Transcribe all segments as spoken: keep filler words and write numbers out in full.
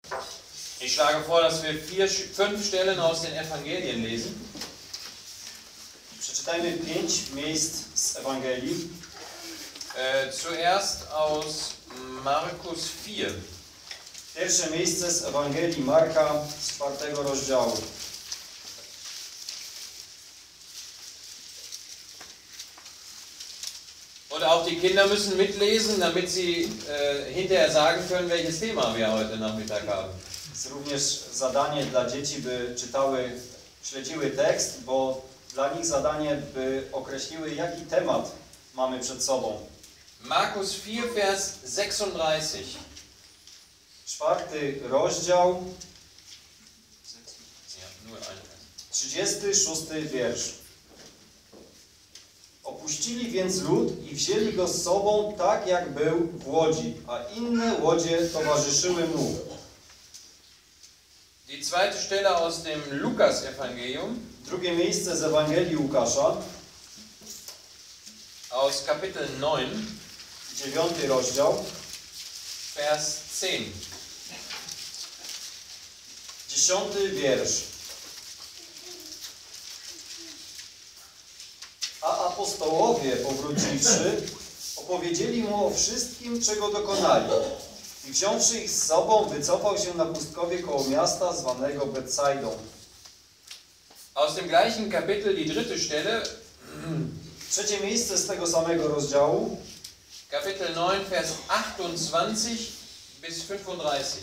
Ich schlage vor, dass wir vier, fünf Stellen aus den Evangelien lesen. Przeczytajmy pięć miejsc z Ewangelii. Äh, zuerst aus Markus vier. Pierwsze miejsce z Ewangelii Marka z czwartego rozdziału. Und auch die Kinder müssen mitlesen, damit sie äh, hinterher sagen können, welches Thema wir heute Nachmittag haben. Jest również zadanie dla dzieci, by czytały, śledziły tekst, bo dla nich zadanie, by określiły, jaki temat mamy przed sobą. Markus vier, Vers sechsunddreißig. Czwarty rozdział, Ja, nur ein Vers. trzydziesty szósty wiersz. Opuścili więc lud i wzięli go z sobą tak, jak był w łodzi, a inne łodzie towarzyszyły mu. Die zweite Stelle aus dem Lukas-Evangelium, Drugie miejsce z Ewangelii Łukasza, aus Kapitel neun, dziewiąty rozdział, Vers zehn. dziesiąty wiersz. A apostołowie, powróciwszy, opowiedzieli mu o wszystkim, czego dokonali. I wziąwszy ich z sobą, wycofał się na pustkowie koło miasta zwanego Betsaidą. Aus dem gleichen Kapitel die dritte Stelle, Trzecie miejsce z tego samego rozdziału, Kapitel neun, Vers achtundzwanzig bis fünfunddreißig.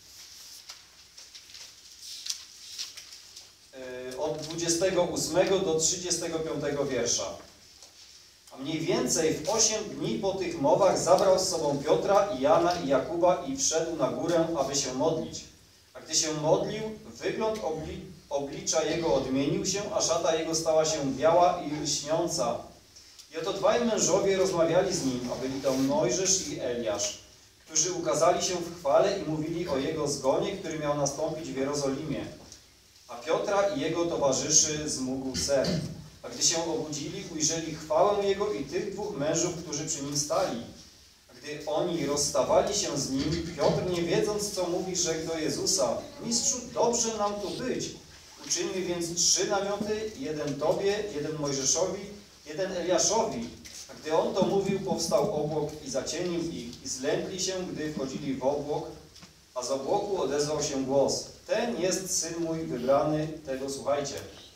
yy, od dwudziestego ósmego do trzydziestego piątego wiersza. A mniej więcej w osiem dni po tych mowach zabrał z sobą Piotra i Jana i Jakuba i wszedł na górę, aby się modlić. A gdy się modlił, wygląd obli oblicza jego odmienił się, a szata jego stała się biała i lśniąca. I oto dwaj mężowie rozmawiali z nim, a byli to Mojżesz i Eliasz, którzy ukazali się w chwale i mówili o jego zgonie, który miał nastąpić w Jerozolimie. A Piotra i jego towarzyszy zmógł sen. A gdy się obudzili, ujrzeli chwałę jego i tych dwóch mężów, którzy przy nim stali. A gdy oni rozstawali się z nim, Piotr, nie wiedząc, co mówi, rzekł do Jezusa: Mistrzu, dobrze nam tu być. Uczyńmy więc trzy namioty, jeden Tobie, jeden Mojżeszowi, jeden Eliaszowi. A gdy on to mówił, powstał obłok i zacienił ich, i zlękli się, gdy wchodzili w obłok, a z obłoku odezwał się głos: Ten jest Syn mój wybrany, tego słuchajcie.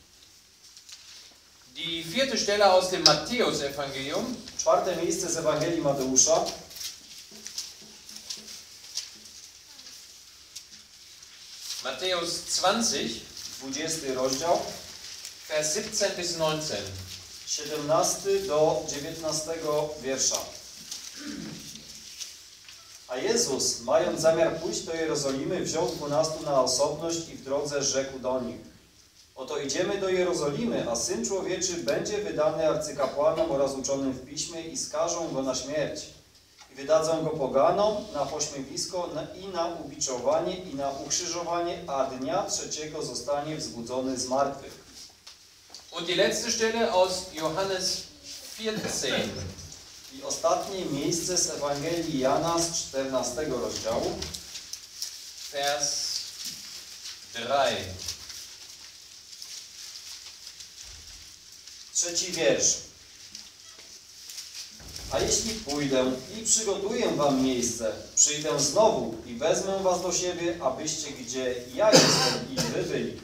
Die vierte Stelle aus dem Matthäus-Evangelium, Czwarte miejsce z Ewangelii Mateusza, Matthäus zwanzig, dwudziesty rozdział, Vers siebzehn bis neunzehn. siedemnasty do dziewiętnastego wiersza. A Jezus, mając zamiar pójść do Jerozolimy, wziął dwunastu na osobność i w drodze rzekł do nich: Oto idziemy do Jerozolimy, a Syn Człowieczy będzie wydany arcykapłanom oraz uczonym w piśmie i skażą go na śmierć. I wydadzą go poganom na pośmiewisko i na ubiczowanie i na ukrzyżowanie, a dnia trzeciego zostanie wzbudzony z martwych. Und die letzte Stelle aus Johannes vierzehn. I ostatnie miejsce z Ewangelii Jana z czternastego rozdziału, Vers drei. trzeci wiersz. A jeśli pójdę i przygotuję wam miejsce, przyjdę znowu i wezmę was do siebie, abyście gdzie ja jestem i wy byli.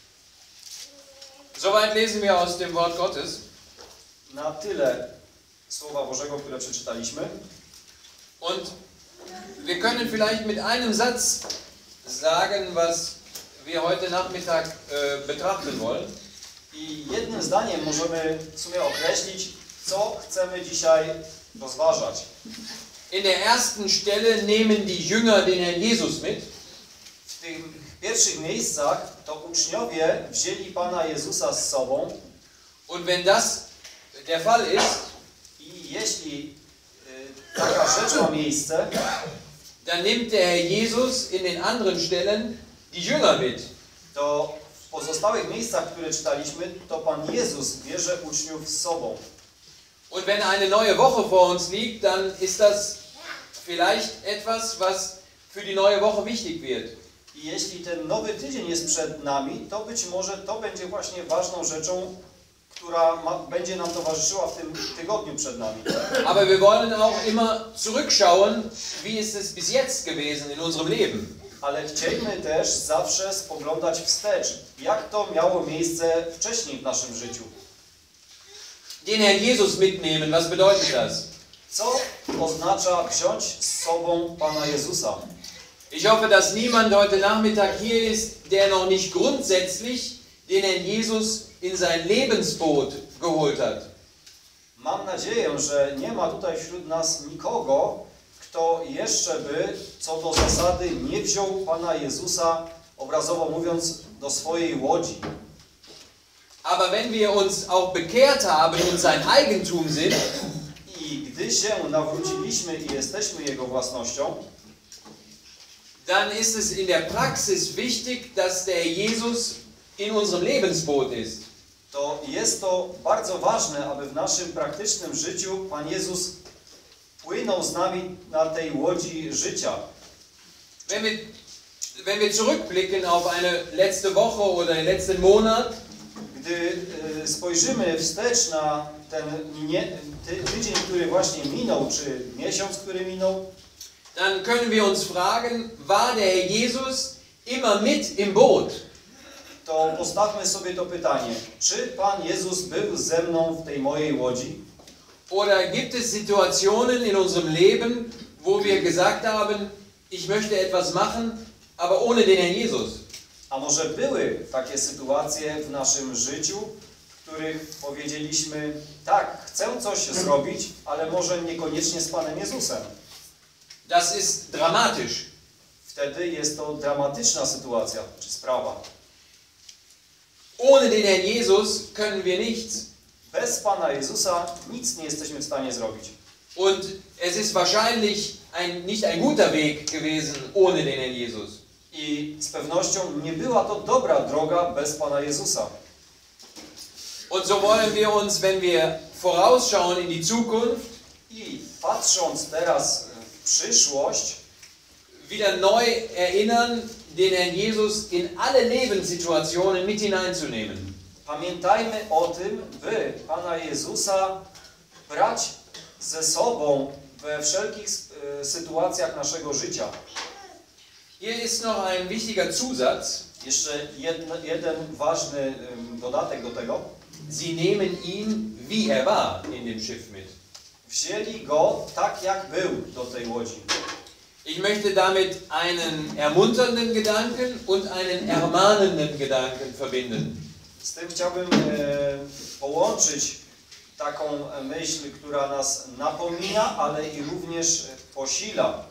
Soweit lesen wir aus dem Wort Gottes. Na tyle Słowa Bożego, które przeczytaliśmy. Und wir können vielleicht mit einem Satz sagen, was wir heute Nachmittag äh, betrachten wollen. I jednym zdaniem możemy w sumie określić, co chcemy dzisiaj rozważać. In der ersten Stelle nehmen die Jünger den Herrn Jesus mit. W tych pierwszych miejscach to uczniowie wzięli Pana Jezusa z sobą. Und wenn das der Fall ist, I jeśli y, taka rzecz ma miejsce, dann nimmt der Herr Jesus in den anderen Stellen die Jünger mit. to w pozostałych miejscach, które czytaliśmy, to Pan Jezus bierze uczniów z sobą. Und wenn eine neue Woche vor uns liegt, dann ist das vielleicht etwas, was für die neue Woche wichtig wird. I jeśli ten nowy tydzień jest przed nami, to być może to będzie właśnie ważną rzeczą, która ma, będzie nam towarzyszyła w tym tygodniu przed nami. Aber wir wollen auch immer zurückschauen, wie ist es bis jetzt gewesen in unserem Leben. Ale chcielibyśmy też zawsze spoglądać wstecz, jak to miało miejsce wcześniej w naszym życiu. Den Herrn Jesus mitnehmen, was bedeutet das? Co oznacza wziąć z sobą Pana Jezusa? Ich hoffe, dass niemand heute Nachmittag hier ist, der noch nicht grundsätzlich den Herrn Jesus in sein Lebensboot geholt hat. Mam nadzieję, że nie ma tutaj wśród nas nikogo, kto jeszcze by, co do zasady, nie wziął Pana Jezusa, obrazowo mówiąc, do swojej łodzi. Aber wenn wir uns auch bekehrt haben und sein Eigentum sind, I gdy się nawróciliśmy i jesteśmy Jego własnością, dann ist es in der Praxis wichtig, dass der Jesus in unserem Lebensboot ist. to jest to bardzo ważne, aby w naszym praktycznym życiu Pan Jezus płynął z nami na tej łodzi życia. Wenn wir, wenn wir zurückblicken auf eine letzte Woche oder den letzten Monat, Gdy y, spojrzymy wstecz na ten nie, ty, tydzień, który właśnie minął, czy miesiąc, który minął, dann können wir uns fragen, war der Herr Jesus immer mit im Boot? to postawmy sobie to pytanie. Czy Pan Jezus był ze mną w tej mojej łodzi? Oder gibt es Situationen in unserem Leben, wo wir gesagt haben, ich möchte etwas machen, aber ohne den Herrn Jesus? A może były takie sytuacje w naszym życiu, w których powiedzieliśmy, tak, chcę coś zrobić, ale może niekoniecznie z Panem Jezusem. Das ist dramatisch. Wtedy jest to dramatyczna sytuacja, czy sprawa. Ohne den Herrn Jesus können wir nichts. Bez Pana Jezusa nic nie jesteśmy w stanie zrobić. Und es ist wahrscheinlich ein, nicht ein guter Weg gewesen ohne den Herrn Jesus. I z pewnością nie była to dobra droga bez Pana Jezusa. Und so wollen wir uns, wenn wir vorausschauen in die Zukunft, I patrząc teraz w przyszłość, wieder neu erinnern, den Herrn Jesus in alle Lebenssituationen mit hineinzunehmen. pamiętajmy o tym, by Pana Jezusa brać ze sobą we wszelkich e, sytuacjach naszego życia. Hier ist noch ein wichtiger Zusatz. Jeszcze jedno, jeden ważny em, dodatek do tego. Sie nehmen ihn, wie er war, in dem Schiff mit. Wzięli go tak, jak był do tej łodzi. Ich möchte damit einen ermunternden Gedanken und einen ermahnenden Gedanken verbinden. Z tym chciałbym e, połączyć taką myśl, która nas napomina, ale i również posila.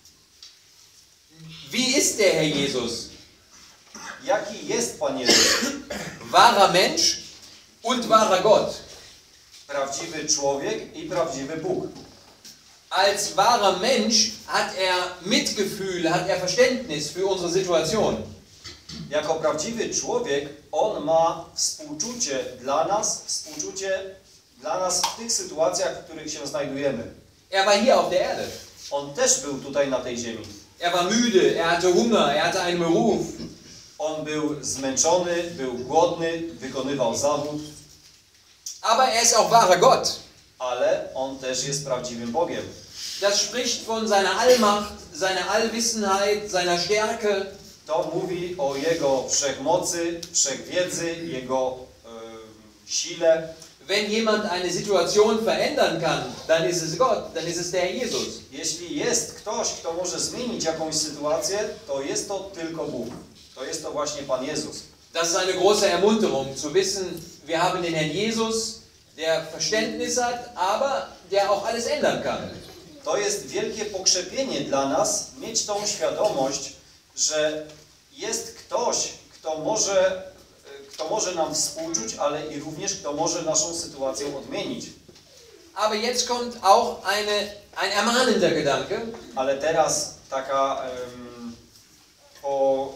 Wie ist der Herr Jesus? Jaki jest Pan Jezus? Wahrer Mensch und wahrer Gott. Prawdziwy człowiek i prawdziwy Bóg. Als wahrer Mensch hat er Mitgefühl, hat er Verständnis für unsere Situation. Jako prawdziwy człowiek, On ma współczucie dla nas, współczucie dla nas w tych sytuacjach, w których się znajdujemy. Er war hier auf der Erde. On też był tutaj na tej ziemi. Er war müde, er hatte Hunger, er hatte einen Beruf. On był zmęczony, był głodny, wykonywał zawód, Aber er ist auch wahrer Gott. ale On też jest prawdziwym Bogiem. Das spricht von seiner Allmacht, seiner Allwissenheit, seiner Stärke. To mówi o Jego wszechmocy, wszechwiedzy, Jego e, sile. Wenn jemand eine Situation verändern kann, dann ist es Gott, dann ist es der Herr Jesus. Jeśli jest ktoś, kto może zmienić jakąś sytuację, to jest to tylko Bóg. To jest to właśnie Pan Jezus. Das ist eine große Ermunterung, zu wissen, wir haben den Herrn Jesus, der Verständnis hat, aber der auch alles ändern kann. To jest wielkie pokrzepienie dla nas, mieć tą świadomość, że jest ktoś, kto może, kto może nam współczuć, ale i również kto może naszą sytuację odmienić. Aber jetzt kommt auch eine, ein ermahnender Gedanke. Ale teraz taka um, po,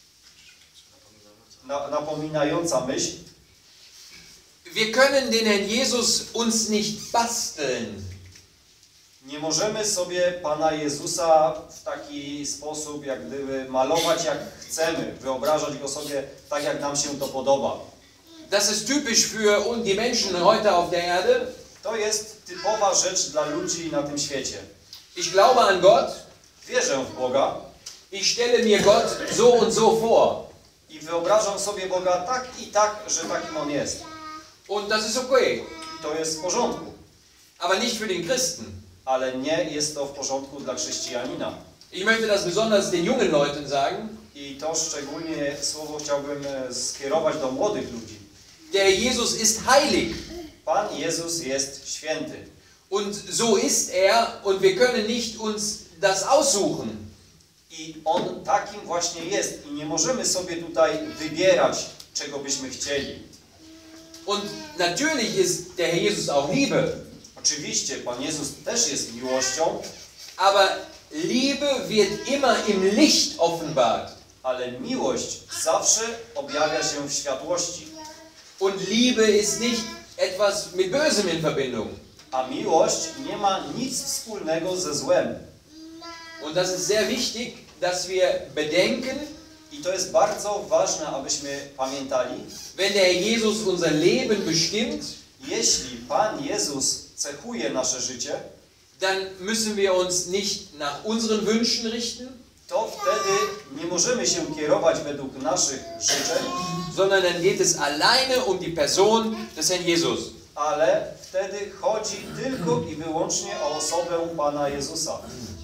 na, napominająca myśl. Wir können den Herrn Jesus uns nicht basteln. Nie możemy sobie Pana Jezusa w taki sposób, jak gdyby malować jak chcemy, wyobrażać Go sobie tak, jak nam się to podoba. Das ist typisch für die Menschen heute auf der Erde. To jest typowa rzecz dla ludzi na tym świecie. Ich glaube an Gott. Wierzę w Boga. Ich stelle mir Gott so und so vor. I wyobrażam sobie Boga tak i tak, że takim On jest. Und das ist okay. I to jest w porządku. Aber nicht für den Christen. Ale nie jest to w porządku dla chrześcijanina. Ich möchte das besonders den jungen Leuten sagen. I to szczególnie słowo chciałbym skierować do młodych ludzi. Der Jesus ist heilig. Pan Jezus jest święty. Und so ist er und wir können nicht uns das aussuchen. I On takim właśnie jest. I nie możemy sobie tutaj wybierać, czego byśmy chcieli. Und natürlich ist der Herr Jesus auch Liebe. Oczywiście Pan Jezus też jest miłością, Aber Liebe wird immer im Licht offenbart. ale miłość zawsze objawia się w światłości. Und Liebe ist nicht etwas mit Bösem in Verbindung. A miłość nie ma nic wspólnego ze złem. Und das ist sehr wichtig, dass wir bedenken, I to jest bardzo ważne, abyśmy pamiętali, wenn der Herr Jesus unser Leben bestimmt, jeśli Pan Jezus cechuje nasze życie, dann müssen wir uns nicht nach unseren Wünschen richten, to wtedy nie możemy się kierować według naszych życzeń, sondern dann geht es alleine um die Person des Herrn Jesus. ale wtedy chodzi tylko i wyłącznie o osobę Pana Jezusa.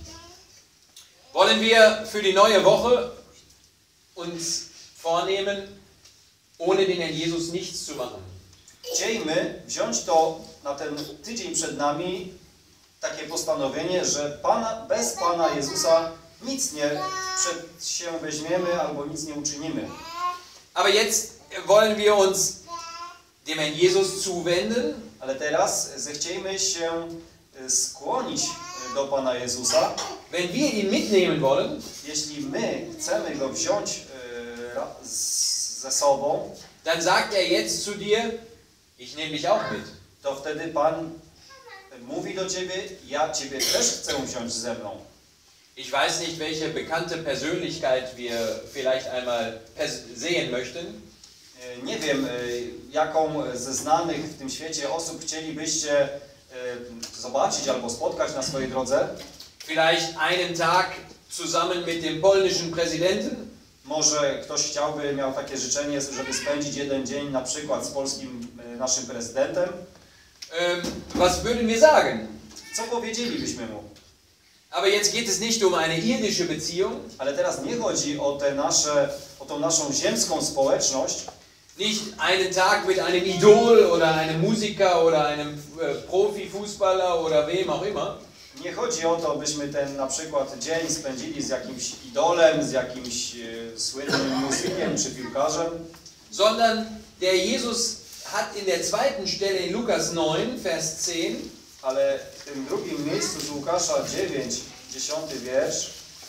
Wollen wir für die neue Woche uns vornehmen, ohne den Herrn Jesus nichts zu machen? Chciejmy wziąć to na ten tydzień przed nami, takie postanowienie, że Pana, bez Pana Jezusa nic nie przed się weźmiemy albo nic nie uczynimy. Aber jetzt wollen wir uns dem Herrn Jesus zuwenden. Ale teraz zechciejmy się skłonić do Pana Jezusa. Wenn wir ihn mitnehmen wollen, Jeśli my chcemy Go wziąć e, ra- z- ze sobą, dann sagt er jetzt zu dir, ich nehme dich auch mit. to wtedy Pan mówi do Ciebie, ja Ciebie też chcę wziąć ze mną. Ich weiß nicht, welche bekannte Persönlichkeit wir vielleicht einmal pers- sehen möchten. E, Nie wiem, e, jaką ze znanych w tym świecie osób chcielibyście e, zobaczyć albo spotkać na swojej drodze. Vielleicht einen Tag zusammen mit dem polnischen Präsidenten. Może ktoś chciałby, miał takie życzenie, żeby spędzić jeden dzień na przykład z polskim e, naszym prezydentem. Ähm, was würden wir sagen? Co powiedzielibyśmy mu? Aber jetzt geht es nicht um eine irdische Beziehung, Ale teraz nie chodzi o te nasze, o tą naszą ziemską społeczność, nicht einen Tag mit einem Idol oder einem Musiker oder einem äh, Profifußballer oder wem auch immer, nie chodzi o to, byśmy ten na przykład dzień spędzili z jakimś idolem, z jakimś e, słynnym muzykiem czy piłkarzem, sondern der Jesus hat in der zweiten Stelle in Lukas neun, Vers zehn, ale w tym drugim miejscu z Łukasza dziewięć, dziesiąty wiersz,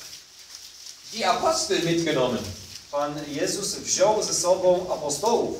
die Apostel mitgenommen. Pan Jezus wziął ze sobą apostołów.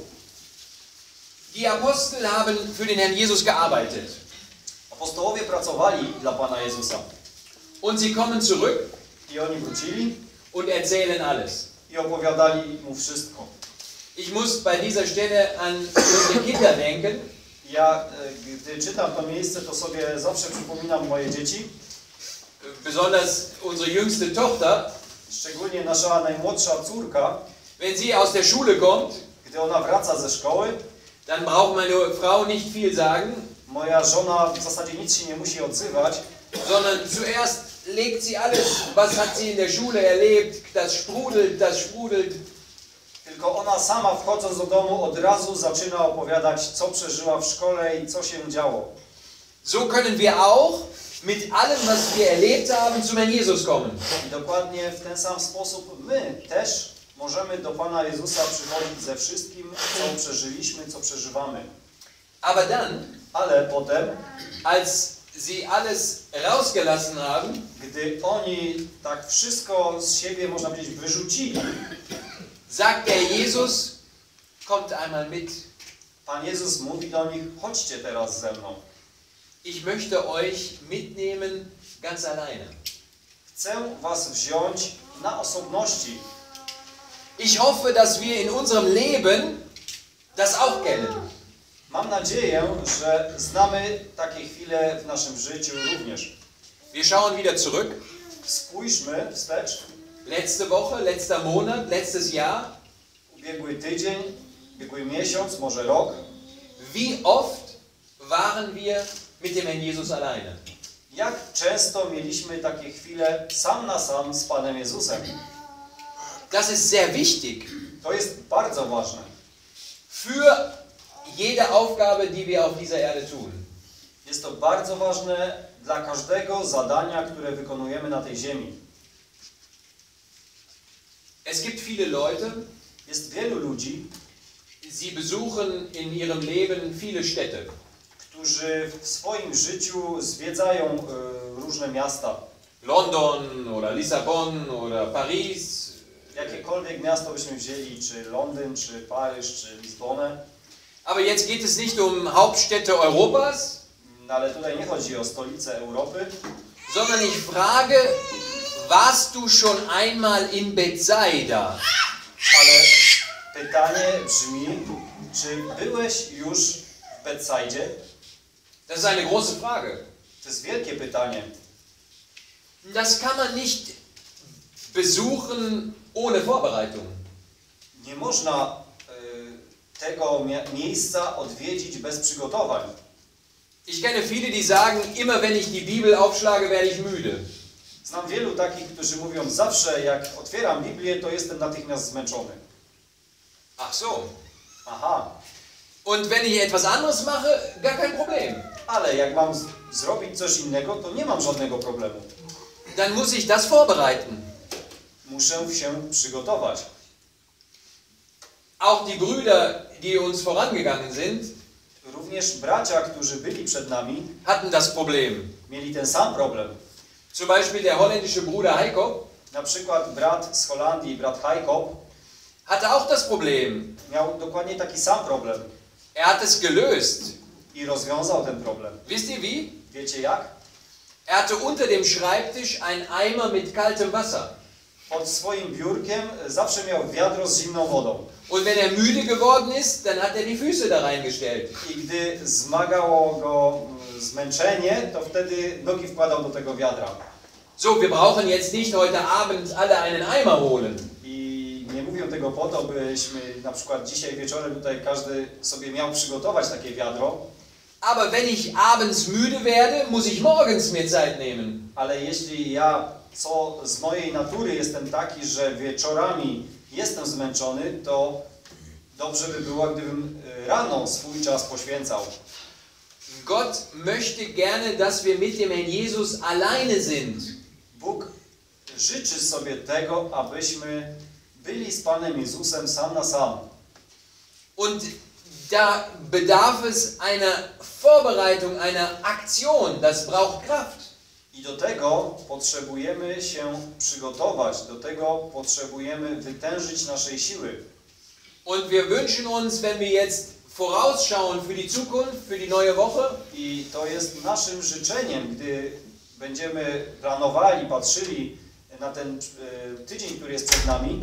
Die Apostel haben für den Herrn Jesus gearbeitet. Apostołowie pracowali dla Pana Jezusa. Und sie kommen zurück I oni wrócili und erzählen alles. i opowiadali mu wszystko. Ich muss bei dieser Stelle an unsere Kinder denken. Ja, e, gdy czytam to miejsce, to sobie zawsze przypominam moje dzieci. Besonders unsere jüngste Tochter. Szczególnie nasza najmłodsza córka, Wenn sie aus der Schule kommt, gdy ona wraca ze szkoły, dann braucht meine Frau nicht viel sagen, moja żona w zasadzie nic się nie musi odzywać, sondern zuerst legt sie alles, was hat sie in der Schule erlebt, das sprudelt, das sprudelt. tylko ona sama wchodząc do domu od razu zaczyna opowiadać, co przeżyła w szkole i co się działo. So können wir auch mit allem, was wir erlebt haben, zum Herrn Jesus kommen. I dokładnie w ten sam sposób my też możemy do Pana Jezusa przychodzić ze wszystkim, co przeżyliśmy, co przeżywamy. Aber dann, Ale potem, als sie alles rausgelassen haben, gdy oni tak wszystko z siebie, można powiedzieć, wyrzucili, sagt der Jesus, kommt einmal mit. Pan Jezus mówi do nich, chodźcie teraz ze mną. ich möchte euch mitnehmen ganz alleine. Chcę was wziąć na osobności. Ich hoffe, dass wir in unserem Leben das auch kennen. Mam nadzieję, że znamy takie chwile w naszym życiu również. Wir schauen wieder zurück. Spójrzmy wstecz. Letzte Woche, letzter Monat, letztes Jahr. Ubiegły tydzień, ubiegły miesiąc, może rok. Wie oft waren wir mit dem Herrn Jesus alleine? Jak często mieliśmy takie chwile sam na sam z Panem Jezusem? Das ist sehr wichtig To jest bardzo ważne. für jede Aufgabe, die wir auf dieser Erde tun. Jest to bardzo ważne dla każdego zadania, które wykonujemy na tej ziemi. Es gibt viele Leute, Jest wielu ludzi, sie besuchen in ihrem Leben viele Städte. którzy w swoim życiu zwiedzają y, różne miasta. London oder Lissabon oder Paris. Jakiekolwiek miasto byśmy wzięli, czy Londyn, czy Paryż, czy Lizbonę. Aber jetzt geht es nicht um Hauptstädte Europas, No, ale tutaj nie chodzi o stolicę Europy, sondern ich frage, warst du schon einmal in Bethsaida? ale pytanie brzmi, czy byłeś już w Betsaidzie? Das ist eine große Frage. To jest wielkie pytanie. Das kann man nicht besuchen ohne Vorbereitung. Nie można y, tego mia- miejsca odwiedzić bez przygotowań. Ich kenne viele, die sagen, immer wenn ich die Bibel aufschlage, werde ich müde. Znam wielu takich, którzy mówią, zawsze jak otwieram Biblię, to jestem natychmiast zmęczony. Ach so. Aha, Und wenn ich etwas anderes mache, gar kein Problem. ale jak mam z- zrobić coś innego, to nie mam żadnego problemu. Dann muss ich das vorbereiten. Muszę się przygotować. Auch die Brüder, die uns vorangegangen sind, Również bracia, którzy byli przed nami, hatten das Problem. mieli ten sam problem. Zum Beispiel der holländische Bruder Heiko Na przykład brat z Holandii, brat Heiko, hatte auch das Problem. miał dokładnie taki sam problem Er hat es gelöst. i rozwiązał ten problem. Wisst ihr wie? Wiecie jak? Er hatte unter dem Schreibtisch einen Eimer mit kaltem Wasser. Pod swoim biurkiem zawsze miał wiadro z zimną wodą. Und wenn er müde geworden ist, dann hat er die Füße da reingestellt. I gdy zmagało go mm, zmęczenie, to wtedy nogi wkładał do tego wiadra. So, wir brauchen jetzt nicht heute Abend alle einen Eimer holen. I nie mówię tego po to, byśmy na przykład dzisiaj wieczorem tutaj każdy sobie miał przygotować takie wiadro, Aber wenn ich abends müde werde, muss ich morgens mir Zeit nehmen. ale jeśli ja co z mojej natury jestem taki, że wieczorami jestem zmęczony, to dobrze by było, gdybym y, rano swój czas poświęcał. Gott möchte gerne, dass wir mit dem Herrn Jesus alleine sind. Bóg życzy sobie tego, abyśmy byli z Panem Jezusem sam na sam. Und da bedarf es einer Vorbereitung, einer Aktion. Das braucht Kraft. I do tego potrzebujemy się przygotować, do tego potrzebujemy wytężyć naszej siły. Und wir wünschen uns, wenn wir jetzt vorausschauen für die Zukunft, für die neue Woche, I to jest naszym życzeniem, gdy będziemy planowali, patrzyli na ten e, tydzień, który jest przed nami.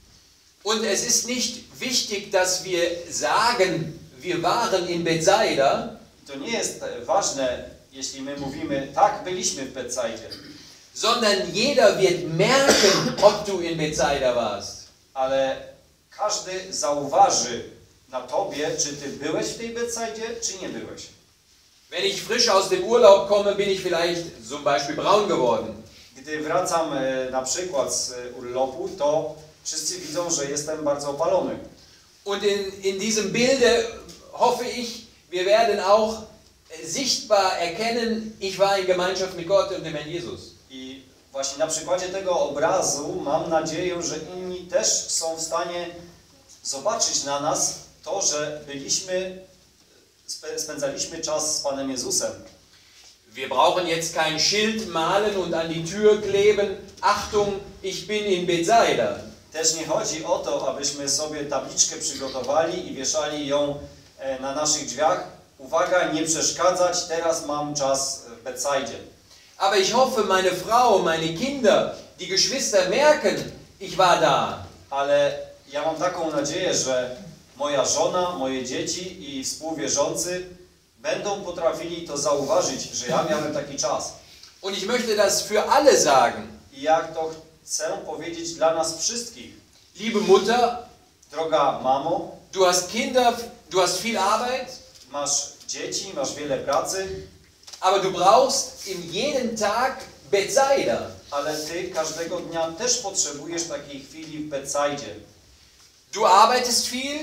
und es ist nicht wichtig, dass wir sagen, wir waren in Bethsaida, To nie jest ważne, jeśli my mówimy, tak, byliśmy w Betsaidzie, sondern jeder wird merken, ob du in Bethsaida warst. ale każdy zauważy na tobie, czy ty byłeś w tej Betsaidzie, czy nie byłeś. Wenn ich frisch aus dem Urlaub komme, bin ich vielleicht zum Beispiel braun geworden. Gdy wracam e, na przykład z urlopu, to wszyscy widzą, że jestem bardzo opalony. Und in, in diesem Bilde hoffe ich, wir werden auch sichtbar erkennen, ich war in Gemeinschaft mit Gott und dem Herrn Jesus. I właśnie na przykładzie tego obrazu mam nadzieję, że inni też są w stanie zobaczyć na nas to, że byliśmy, spe- spędzaliśmy czas z Panem Jezusem. Wir brauchen jetzt kein Schild malen und an die Tür kleben, Achtung, ich bin in Bethsaida. Też nie chodzi o to, abyśmy sobie tabliczkę przygotowali i wieszali ją e, na naszych drzwiach. uwaga, nie przeszkadzać, teraz mam czas w Bethsaidzie. Aber ich hoffe, meine Frau, meine Kinder, die Geschwister merken, ich war da. Ale ja mam taką nadzieję, że moja żona, moje dzieci i współwierzący będą potrafili to zauważyć, że ja miałem taki czas. Und ich möchte das für alle sagen. I jak to chcę powiedzieć dla nas wszystkich. Liebe Mutter, Droga mamo, du hast Kinder, du hast viel Arbeit, masz dzieci, masz wiele pracy, aber du brauchst in jedem Tag Bethsaida. ale ty każdego dnia też potrzebujesz takiej chwili w Bethsaidzie. Du arbeitest viel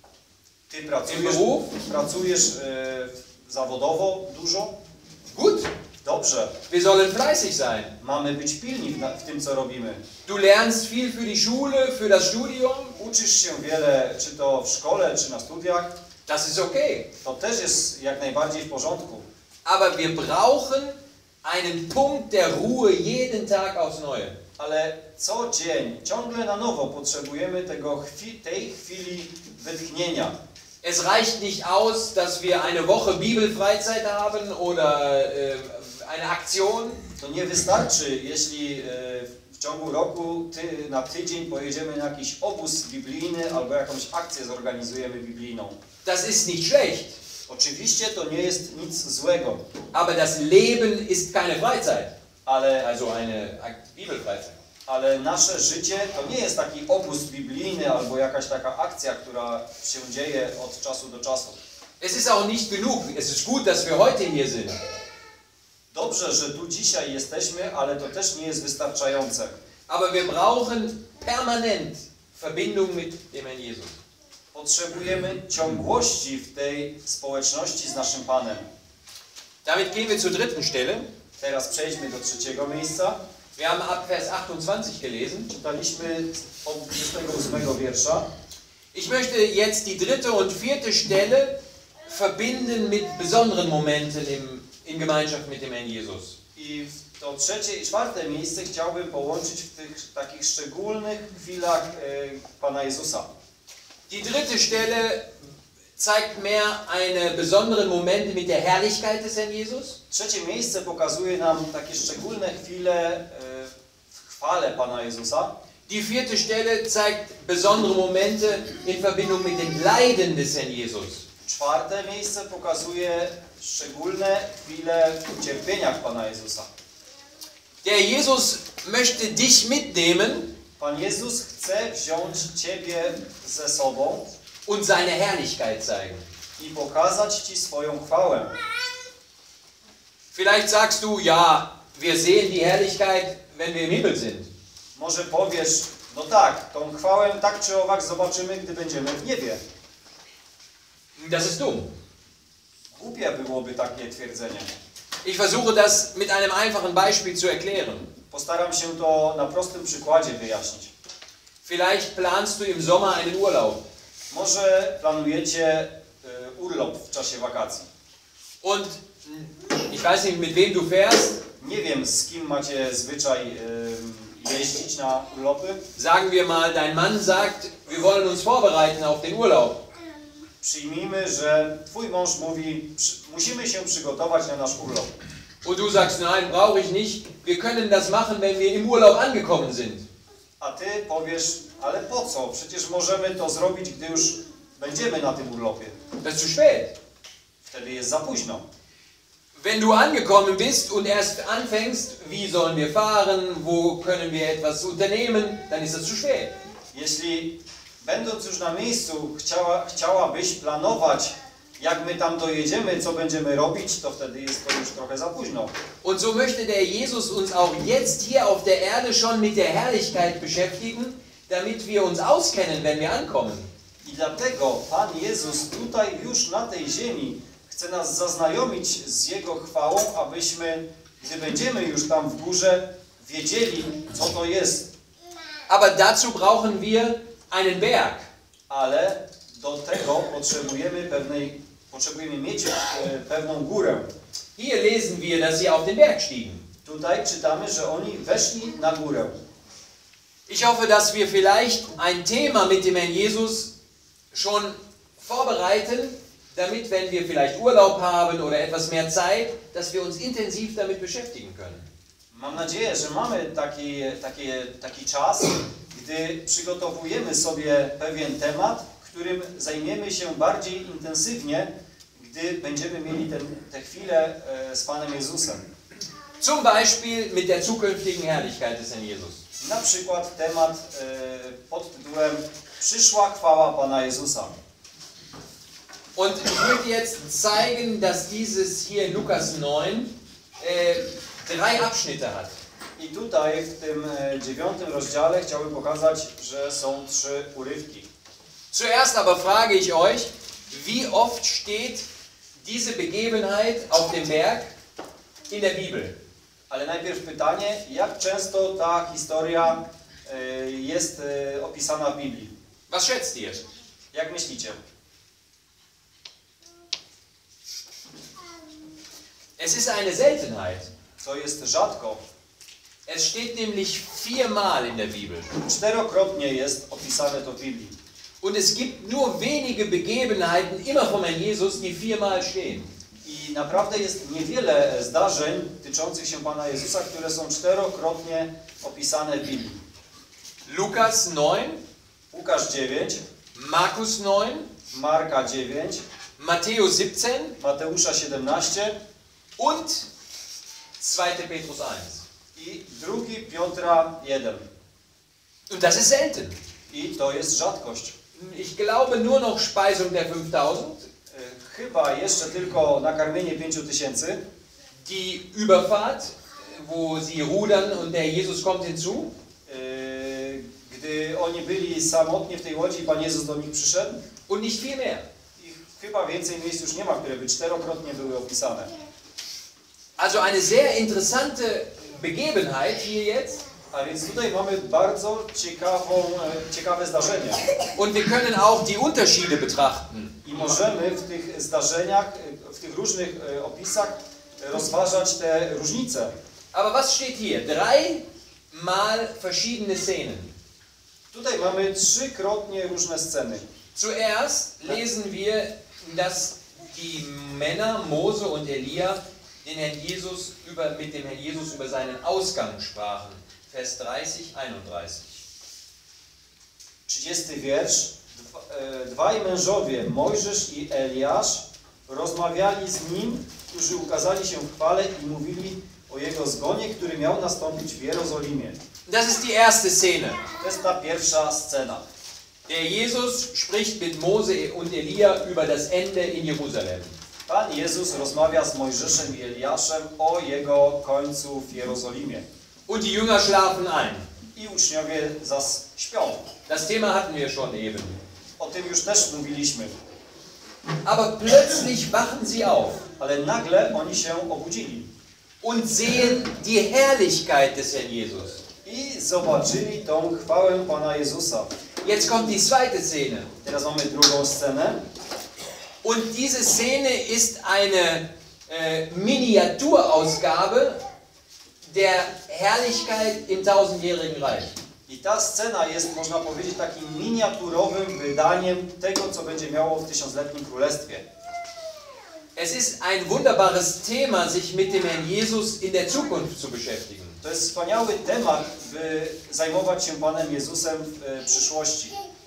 Ty im pracujesz, Beruf. pracujesz e, zawodowo dużo. Gut, Dobrze, wir sollen fleißig sein. mamy być pilni w, na, w tym, co robimy. Du lernst viel für die Schule, für das Studium. Uczysz się wiele, czy to w szkole, czy na studiach. Das ist okay. To też jest jak najbardziej w porządku. Aber wir brauchen einen Punkt der Ruhe jeden Tag aufs Neue. Ale co dzień, ciągle na nowo potrzebujemy tego chwi tej chwili wytchnienia. Es reicht nicht aus, dass wir eine Woche Bibelfreizeit haben oder äh, eine Aktion. To nie wystarczy, jeśli e, w ciągu roku ty, na tydzień pojedziemy na jakiś obóz biblijny albo jakąś akcję zorganizujemy biblijną. Das ist nicht schlecht. Oczywiście to nie jest nic złego, Aber das Leben ist keine Freizeit. ale, Also eine Bibelfreizeit. ale nasze życie to nie jest taki obóz biblijny albo jakaś taka akcja, która się dzieje od czasu do czasu. Es ist auch nicht genug. Es ist gut, dass wir heute hier sind. Dobrze, że tu dzisiaj jesteśmy, ale to też nie jest wystarczające. Aber wir brauchen permanent Verbindung mit dem Herrn Jesus. Potrzebujemy ciągłości w tej społeczności z naszym Panem. Damit gehen wir zur dritten Stelle. Teraz przejdźmy do trzeciego miejsca. Wir haben ab Vers achtundzwanzig gelesen. Czytaliśmy od dwudziestego ósmego wiersza. Ich möchte jetzt die dritte und vierte Stelle verbinden mit besonderen Momenten im, in Gemeinschaft mit dem Herrn Jesus. I w to trzecie i czwarte miejsce chciałbym połączyć w tych takich szczególnych chwilach e, Pana Jezusa. Die dritte Stelle zeigt mehr eine besonderen Momente mit der Herrlichkeit des Herrn Jesus. Trzecie miejsce pokazuje nam takie szczególne chwile e, w chwale Pana Jezusa. Die vierte Stelle zeigt besondere Momente in Verbindung mit den Leiden des Herrn Jesus. Czwarte miejsce pokazuje szczególne chwile w cierpieniach Pana Jezusa. Der Jesus möchte dich mitnehmen Pan Jezus chce wziąć Ciebie ze sobą und seine Herrlichkeit zeigen. i pokazać Ci swoją chwałę. Vielleicht sagst du, ja, wir sehen die Herrlichkeit, wenn wir im Himmel sind. Może powiesz, no tak, tą chwałę tak czy owak zobaczymy, gdy będziemy w niebie. Das ist dumm. Głupie byłoby takie twierdzenie. Ich versuche das mit einem einfachen Beispiel zu erklären. Postaram się to na prostym przykładzie wyjaśnić. Vielleicht planst du im Sommer einen Urlaub. Może planujecie y, urlop w czasie wakacji. Und ich weiß nicht, mit wem du fährst. Nie wiem, z kim macie zwyczaj y, jeździć na urlopy. Sagen wir mal, dein Mann sagt, wir wollen uns vorbereiten auf den Urlaub. Przyjmijmy, że twój mąż mówi, przy, musimy się przygotować na nasz urlop. Und du sagst, nein, brauche ich nicht. Wir können das machen, wenn wir im Urlaub angekommen sind. A ty powiesz, ale po co? Przecież możemy to zrobić, gdy już będziemy na tym urlopie. Das ist zu spät. Wtedy jest za późno. Wenn du angekommen bist und erst anfängst, wie sollen wir fahren, wo können wir etwas unternehmen, dann ist das zu spät. Jeśli będąc już na miejscu chciała, chciałabyś planować, jak my tam dojedziemy, co będziemy robić, to wtedy jest to już trochę za późno. Und so möchte der Jesus uns auch jetzt hier auf der Erde schon mit der Herrlichkeit beschäftigen, damit wir uns auskennen, wenn wir ankommen. I dlatego Pan Jezus tutaj już na tej ziemi chce nas zaznajomić z Jego chwałą, abyśmy, gdy będziemy już tam w górze, wiedzieli, co to jest. Aber dazu brauchen wir einen Berg. Ale do tego potrzebujemy pewnej, potrzebujemy mieć e, pewną górę. Hier lesen wir, dass sie auf den Berg stiegen. Tutaj czytamy, że oni weszli na górę. Ich hoffe, dass wir vielleicht ein Thema mit dem Herrn Jesus schon vorbereiten, damit, wenn wir vielleicht Urlaub haben oder etwas mehr Zeit, dass wir uns intensiv damit beschäftigen können. Mam nadzieję, że mamy taki, taki, taki czas, gdy przygotowujemy sobie pewien temat, którym zajmiemy się bardziej intensywnie, gdy będziemy mieli ten, te chwile z Panem Jezusem. Zum Beispiel mit der zukünftigen Herrlichkeit des Herrn Jesus. Na przykład temat e, pod tytułem Przyszła chwała Pana Jezusa. Und ich möchte jetzt zeigen, dass dieses hier Lukas neun äh, drei Abschnitte hat. I tutaj w tym e, dziewiątym rozdziale chciałbym pokazać, że są trzy urywki. Zuerst aber frage ich euch, wie oft steht diese Begebenheit auf dem Berg in der Bibel? Ale najpierw pytanie, jak często ta historia e, jest e, opisana w Biblii? Was schätzt ihr? Jak myślicie? Es ist eine Seltenheit. To jest rzadko. Es steht nämlich viermal in der Bibel. Czterokrotnie jest opisane to w Biblii. Und es gibt nur wenige Begebenheiten immer von Herrn Jesus, die viermal stehen. I naprawdę jest niewiele zdarzeń tyczących się Pana Jezusa, które są czterokrotnie opisane w Biblii. Lukas neun, Łukasz dziewięć, Markus neun, Marka dziewięć, Matthäus siebzehn Mateusza siedemnaście und zweiter Petrus eins. i drugi Piotra jeden. Und das ist selten. I to jest rzadkość. Ich glaube nur noch Speisung der fünftausend. Chyba jeszcze tylko nakarmienie pięciu tysięcy. Die Überfahrt, wo sie rudern und der Jesus kommt hinzu. Gdy oni byli samotnie w tej łodzi i Pan Jezus do nich przyszedł. Und nicht viel mehr. I chyba więcej miejsc już nie ma, które by czterokrotnie były opisane. Also eine sehr interessante Begebenheit hier jetzt. A więc tutaj mamy bardzo ciekawą, ciekawe zdarzenie. Und wir können auch die Unterschiede betrachten. I możemy w tych zdarzeniach, w tych różnych opisach rozważać te różnice. Aber was steht hier? Dreimal verschiedene Szenen. Tutaj mamy trzykrotnie różne sceny. Zuerst lesen wir, dass die Männer Mose und Elia den Herrn Jesus über, mit dem Herrn Jesus über seinen Ausgang sprachen. Vers dreißig, einunddreißig. trzydziesty wiersz. Dwaj mężowie, Mojżesz i Eliasz, rozmawiali z nim, którzy ukazali się w chwale i mówili o jego zgonie, który miał nastąpić w Jerozolimie. Das ist die erste Szene. To jest ta pierwsza scena. Der Jesus spricht mit Mose und Elia über das Ende in Jerusalem. Pan Jezus rozmawia z Mojżeszem i Eliaszem o jego końcu w Jerozolimie. Und die Jünger schlafen ein. I uczniowie zas śpią. Das Thema hatten wir schon eben. O tym już też mówiliśmy. Aber plötzlich wachen sie auf. Ale nagle oni się obudzili. Und sehen die Herrlichkeit des Herrn Jesus. I zobaczyli tą chwałę Pana Jezusa. Jetzt kommt die zweite Szene. Teraz mamy drugą scenę. Und diese Szene ist eine äh, Miniaturausgabe der Herrlichkeit im tausendjährigen Reich. I ta scena jest, można powiedzieć, takim miniaturowym wydaniem tego, co będzie miało w tysiącletnim królestwie. Es ist ein wunderbares Thema, sich mit dem Herrn Jesus in der Zukunft zu beschäftigen. To jest wspaniały temat, by zajmować się Panem Jezusem w e, przyszłości.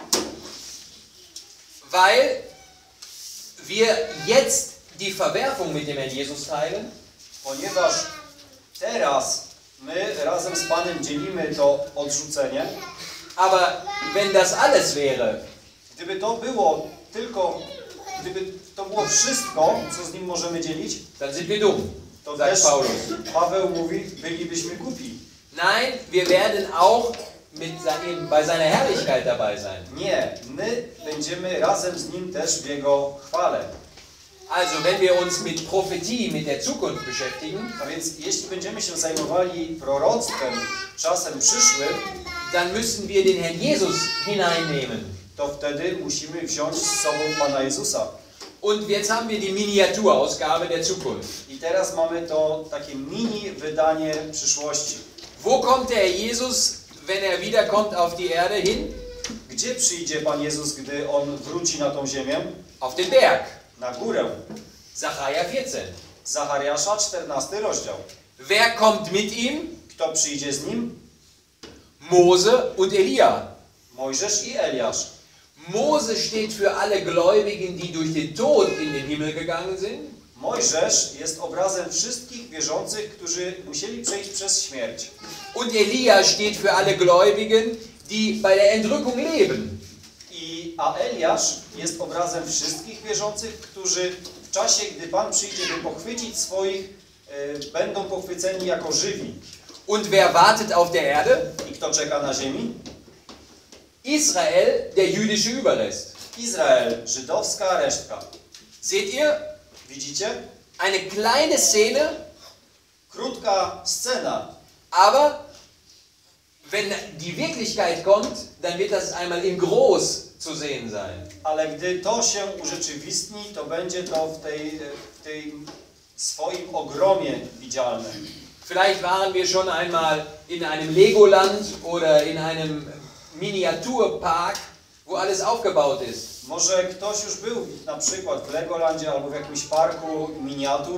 Weil wir jetzt die Verwerfung mit dem Herrn Jesus teilen. Ponieważ teraz my razem z Panem dzielimy to odrzucenie. Aber wenn das alles wäre, Gdyby to było tylko, gdyby to było wszystko, co z Nim możemy dzielić, dann sind wir dumm, to sagt też Paulus. Paweł mówi, bylibyśmy głupi. Nein, wir werden auch mit seinem, bei seiner Herrlichkeit dabei sein. Nie, my będziemy razem z Nim też w Jego chwale. Also, wenn wir uns mit Prophetie, mit der Zukunft beschäftigen, A więc jeśli będziemy się zajmowali proroctwem czasem przyszłym, dann müssen wir den Herrn Jesus hineinnehmen. to wtedy musimy wziąć z sobą Pana Jezusa. Und jetzt haben wir die Miniaturausgabe der Zukunft. I teraz mamy to takie mini wydanie przyszłości. Wo kommt der Herr Jesus, wenn er wiederkommt auf die Erde hin? Gdzie przyjdzie Pan Jezus, gdy On wróci na tą ziemię? Auf den Berg. na górę. Sacharja vierzehn. Zachariasza, czternasty rozdział. Wer kommt mit ihm? Kto przyjdzie z nim? Mose und Elia. Mojżesz i Eliasz. Mose steht für alle Gläubigen, die durch den Tod in den Himmel gegangen sind. Mojżesz jest obrazem wszystkich wierzących, którzy musieli przejść przez śmierć. Und Elia steht für alle Gläubigen, die bei der Entrückung leben. I, a Eliasz jest obrazem wszystkich wierzących, którzy w czasie, gdy Pan przyjdzie, by pochwycić swoich, y, będą pochwyceni jako żywi. Und wer wartet auf der Erde? I kto czeka na ziemi? Israel, der jüdische Überrest. Izrael, żydowska resztka. Seht ihr? Widzicie? Eine kleine Szene, Krótka scena, aber wenn die Wirklichkeit kommt, dann wird das einmal in groß zu sehen sein. ale gdy to się urzeczywistni, to będzie to w tej, w tej swoim ogromie widzialne. Vielleicht waren wir schon einmal in einem Legoland oder in einem Miniaturpark, wo alles aufgebaut ist. Może ktoś już był na przykład w Legolandzie albo w jakimś parku miniatur.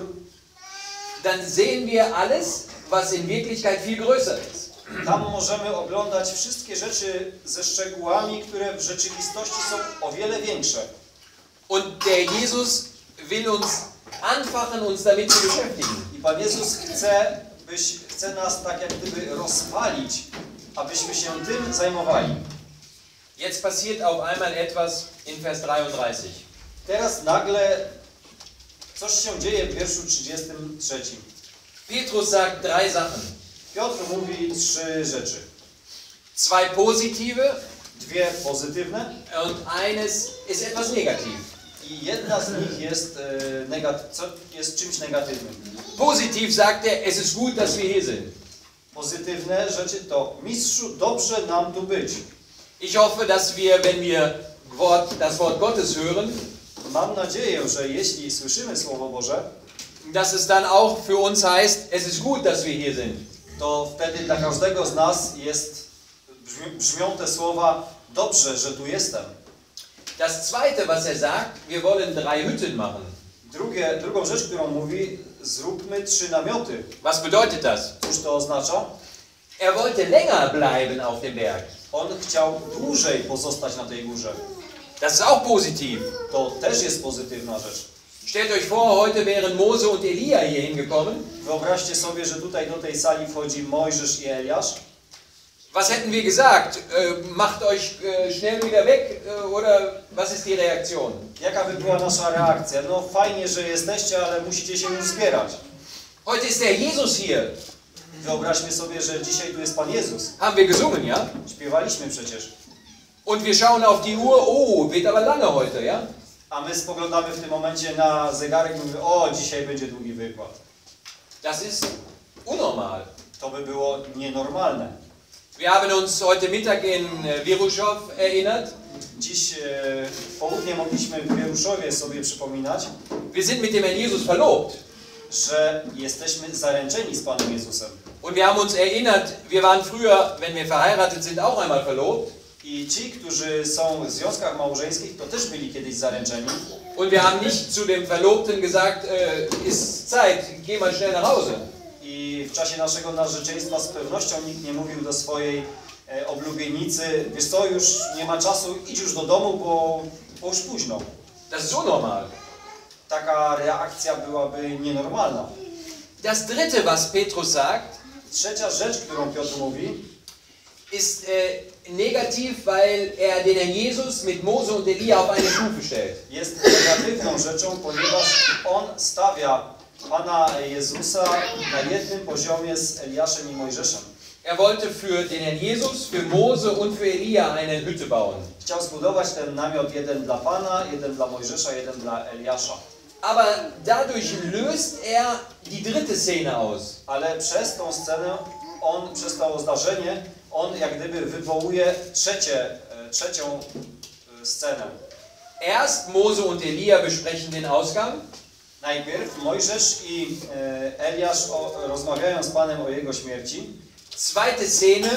Dann sehen wir alles, was in Wirklichkeit viel größer ist. Tam możemy oglądać wszystkie rzeczy ze szczegółami, które w rzeczywistości są o wiele większe. Und der Jesus will uns anfachen, uns damit zu beschäftigen. I Pan Jezus chce, byś, chce nas tak jak gdyby rozpalić, abyśmy się tym zajmowali. Jetzt passiert auf einmal etwas in Vers dreiunddreißig. Teraz nagle coś się dzieje w wierszu trzydziestym trzecim. Petrus sagt drei Sachen. Piotr mówi trzy rzeczy. Zwei positive Dwie pozytywne und eines ist etwas negativ. i jedna z nich jest, e, negat- co jest czymś negatywnym. Positiv sagt er, es ist gut, dass wir hier sind. Pozytywne rzeczy to: Mistrzu, dobrze nam tu być. Ich hoffe, dass wir, wenn wir Wort, das Wort Gottes hören, Mam nadzieję, że jeśli słyszymy Słowo Boże, dass es dann auch für uns heißt, es ist gut, dass wir hier sind. to wtedy dla każdego z nas jest, brzmi, brzmią te słowa: dobrze, że tu jestem. Das zweite, was er sagt, wir wollen drei Hütten machen. Drugie, drugą rzecz, którą mówi: zróbmy trzy namioty. Was bedeutet das? Cóż to oznacza? Er wollte länger bleiben auf dem Berg. On chciał dłużej pozostać na tej górze. Das ist auch positiv. To też jest pozytywna rzecz. Stellt euch vor, heute wären Mose und Elia hier hingekommen. Wyobraźcie sobie, że tutaj do tej sali wchodzi Mojżesz i Eliasz. Was hätten wir gesagt? Äh, macht euch äh, schnell wieder weg äh, oder was ist die Reaktion? Jaka by była nasza reakcja? No fajnie, że jesteście, ale musicie się już zbierać. Heute ist der Jesus hier. Wyobraźmy sobie, że dzisiaj tu jest Pan Jezus. Haben wir gesungen, ja? Śpiewaliśmy przecież. Und wir schauen auf die Uhr, oh, wird aber lange heute, ja? A my spoglądamy w tym momencie na zegarek i mówimy: o, dzisiaj będzie długi wykład. Das ist unnormal. To by było nienormalne. Wir haben uns heute Mittag in Wieruschow erinnert. Dziś e, w południe mogliśmy w Wieruszowie sobie przypominać, Wir sind mit dem Herrn Jesus verlobt. że jesteśmy zaręczeni z Panem Jezusem. Und wir haben uns erinnert, wir waren früher, wenn wir verheiratet sind, auch einmal verlobt. I ci, którzy są w związkach małżeńskich, to też byli kiedyś zaręczeni. Und wir haben nicht zu dem Verlobten gesagt, äh, ist Zeit, geh mal schnell nach Hause. I w czasie naszego narzeczeństwa z pewnością nikt nie mówił do swojej e, oblubienicy: wiesz co, już nie ma czasu, idź już do domu, bo, bo już późno. Das ist unnormal. Taka reakcja byłaby nienormalna. Das dritte, was Petrus sagt, Trzecia rzecz, którą Piotr mówi, ist äh, negativ, weil er den Herrn Jesus mit Mose und Elia auf eine Stufe stellt. jest negatywną rzeczą, ponieważ on stawia Pana Jezusa na jednym poziomie z Eliaszem i Mojżeszem. Er wollte für den Herrn Jesus, für Mose und für Elia eine Hütte bauen. Chciał zbudować ten namiot, jeden dla Pana, jeden dla Mojżesza, jeden dla Eliasza. Aber dadurch löst er die dritte Szene aus. Ale przez tą scenę, on, przez to zdarzenie, on jak gdyby wywołuje trzecie, e, trzecią e, scenę. Erst Mose und Elia besprechen den Ausgang. Najpierw Mojżesz i e, Eliasz o, rozmawiają z Panem o jego śmierci. Zweite Szene,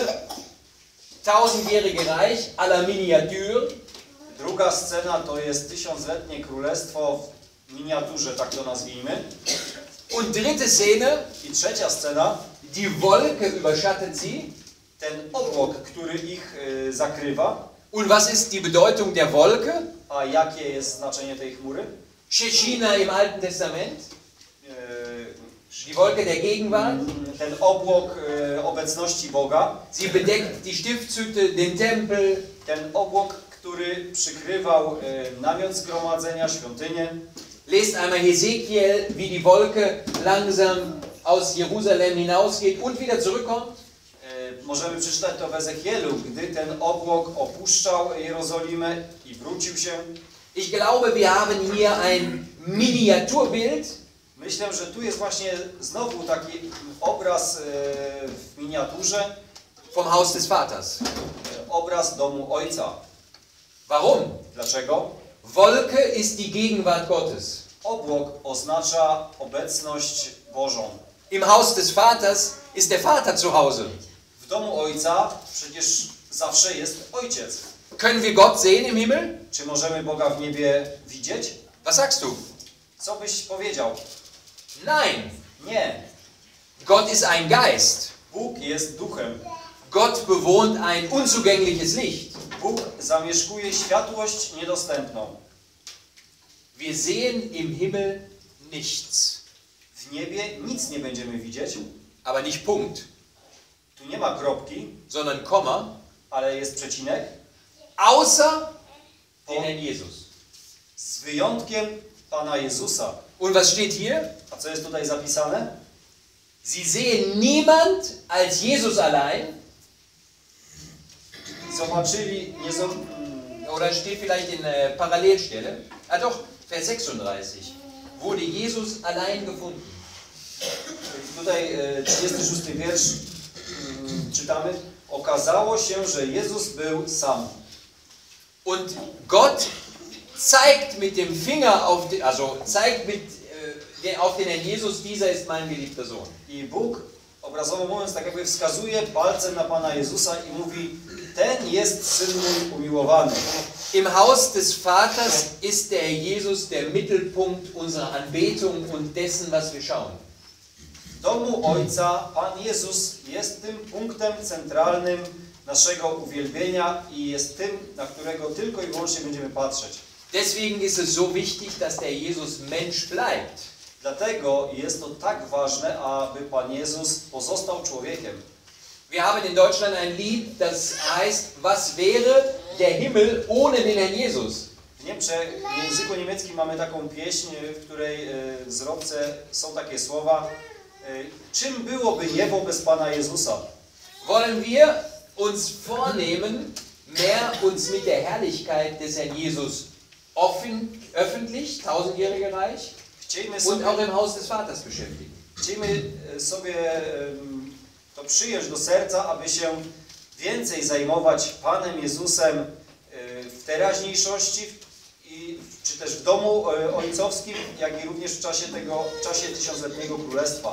tausendjährige Reich à la Miniatur. Druga scena to jest tysiącletnie królestwo miniaturze, tak to nazwijmy. Und dritte Szene, I trzecia scena, die Wolke überschattet sie. ten obłok, który ich y, zakrywa. Und was ist die Bedeutung der Wolke? A jakie jest znaczenie tej chmury? Shechina im Alten Testament. Y, Die Wolke der Gegenwart. ten obłok y, obecności Boga. Sie bedeckt die Stiftshütte, den Tempel. Ten obłok, który przykrywał y, namiot zgromadzenia, świątynię. Lest einmal Hesekiel, wie die Wolke langsam aus Jerusalem hinausgeht und wieder zurückkommt. Y, możemy przeczytać to w Ezechielu, gdy ten obłok opuszczał Jerozolimę i wrócił się. Ich glaube, wir haben hier ein Miniaturbild. Myślę, że tu jest właśnie znowu taki obraz y, w miniaturze, Vom Haus des Vaters. y, obraz domu Ojca. Warum? Dlaczego? Wolke ist die Gegenwart Gottes. Obłok oznacza obecność Bożą. Im Haus des Vaters ist der Vater zu Hause. W domu Ojca przecież zawsze jest Ojciec. Können wir Gott sehen im Himmel? Czy możemy Boga w niebie widzieć? Was sagst du? Co byś powiedział? Nein. Nie. Gott ist ein Geist. Bóg jest duchem. Gott bewohnt ein unzugängliches Licht. Bóg zamieszkuje światłość niedostępną. Wir sehen im Himmel nichts. W niebie nic nie będziemy widzieć. Aber nicht Punkt, Tu nie ma kropki, sondern Komma. ale jest przecinek. Außer den Herrn Jesus. Z wyjątkiem Pana Jezusa. Und was steht hier? A co jest tutaj zapisane? Sie sehen niemand als Jesus allein. Zobaczyli, nie zo... Oder steht vielleicht in äh, Parallelstelle. Ah doch, Vers sechsunddreißig. Wurde Jesus allein gefunden. Tutaj e, trzydziesty szósty wiersz mm, czytamy. Okazało się, że Jezus był sam. Und Gott zeigt mit dem Finger auf den, also zeigt mit, äh, den, auf den Herrn Jesus, dieser ist mein geliebter Sohn. I Bóg, obrazowo mówiąc, tak jakby wskazuje palcem na Pana Jezusa i mówi: ten jest Syn mój umiłowany. Im Haus des Vaters ist der Jesus der Mittelpunkt unserer Anbetung und dessen, was wir schauen. W domu Ojca Pan Jezus jest tym punktem centralnym naszego uwielbienia i jest tym, na którego tylko i wyłącznie będziemy patrzeć. Deswegen ist es so wichtig, dass der Jesus Mensch bleibt. Dlatego jest to tak ważne, aby Pan Jezus pozostał człowiekiem. Wir haben in Deutschland ein Lied, das heißt, was wäre der Himmel ohne den Herrn Jesus? W Niemczech, w języku niemieckim mamy taką pieśń, w której w zwrotce są takie słowa: czym byłoby niebo bez Pana Jezusa? Wollen wir uns vornehmen, mehr uns mit der Herrlichkeit des Herrn Jesus offen, öffentlich, tausendjährige Reich, Chciejmy und sobie, auch im Haus des Vaters beschäftigen. chciejmy sobie to przyjąć do serca, aby się więcej zajmować Panem Jezusem w teraźniejszości, i, czy też w domu ojcowskim, jak i również w czasie tego, w czasie tysiącletniego królestwa.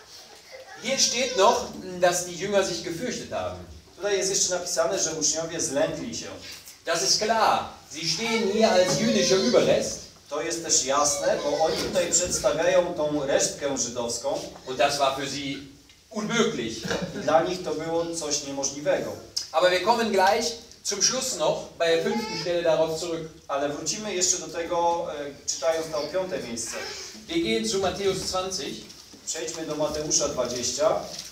Hier steht noch, dass die Jünger sich gefürchtet haben. Tutaj jest jeszcze napisane, że uczniowie zlękli się. Das ist klar. Sie stehen hier als jüdischer Überrest. To jest też jasne, bo oni tutaj przedstawiają tą resztkę żydowską. Und das war für sie unmöglich. I dla nich to było coś niemożliwego. Aber wir kommen gleich zum Schluss noch bei der fünften Stelle darauf zurück. Ale wrócimy jeszcze do tego, e, czytając to piąte miejsce. Wir gehen zu Matthäus zwanzig. Przejdźmy do Mateusza dwudziestego.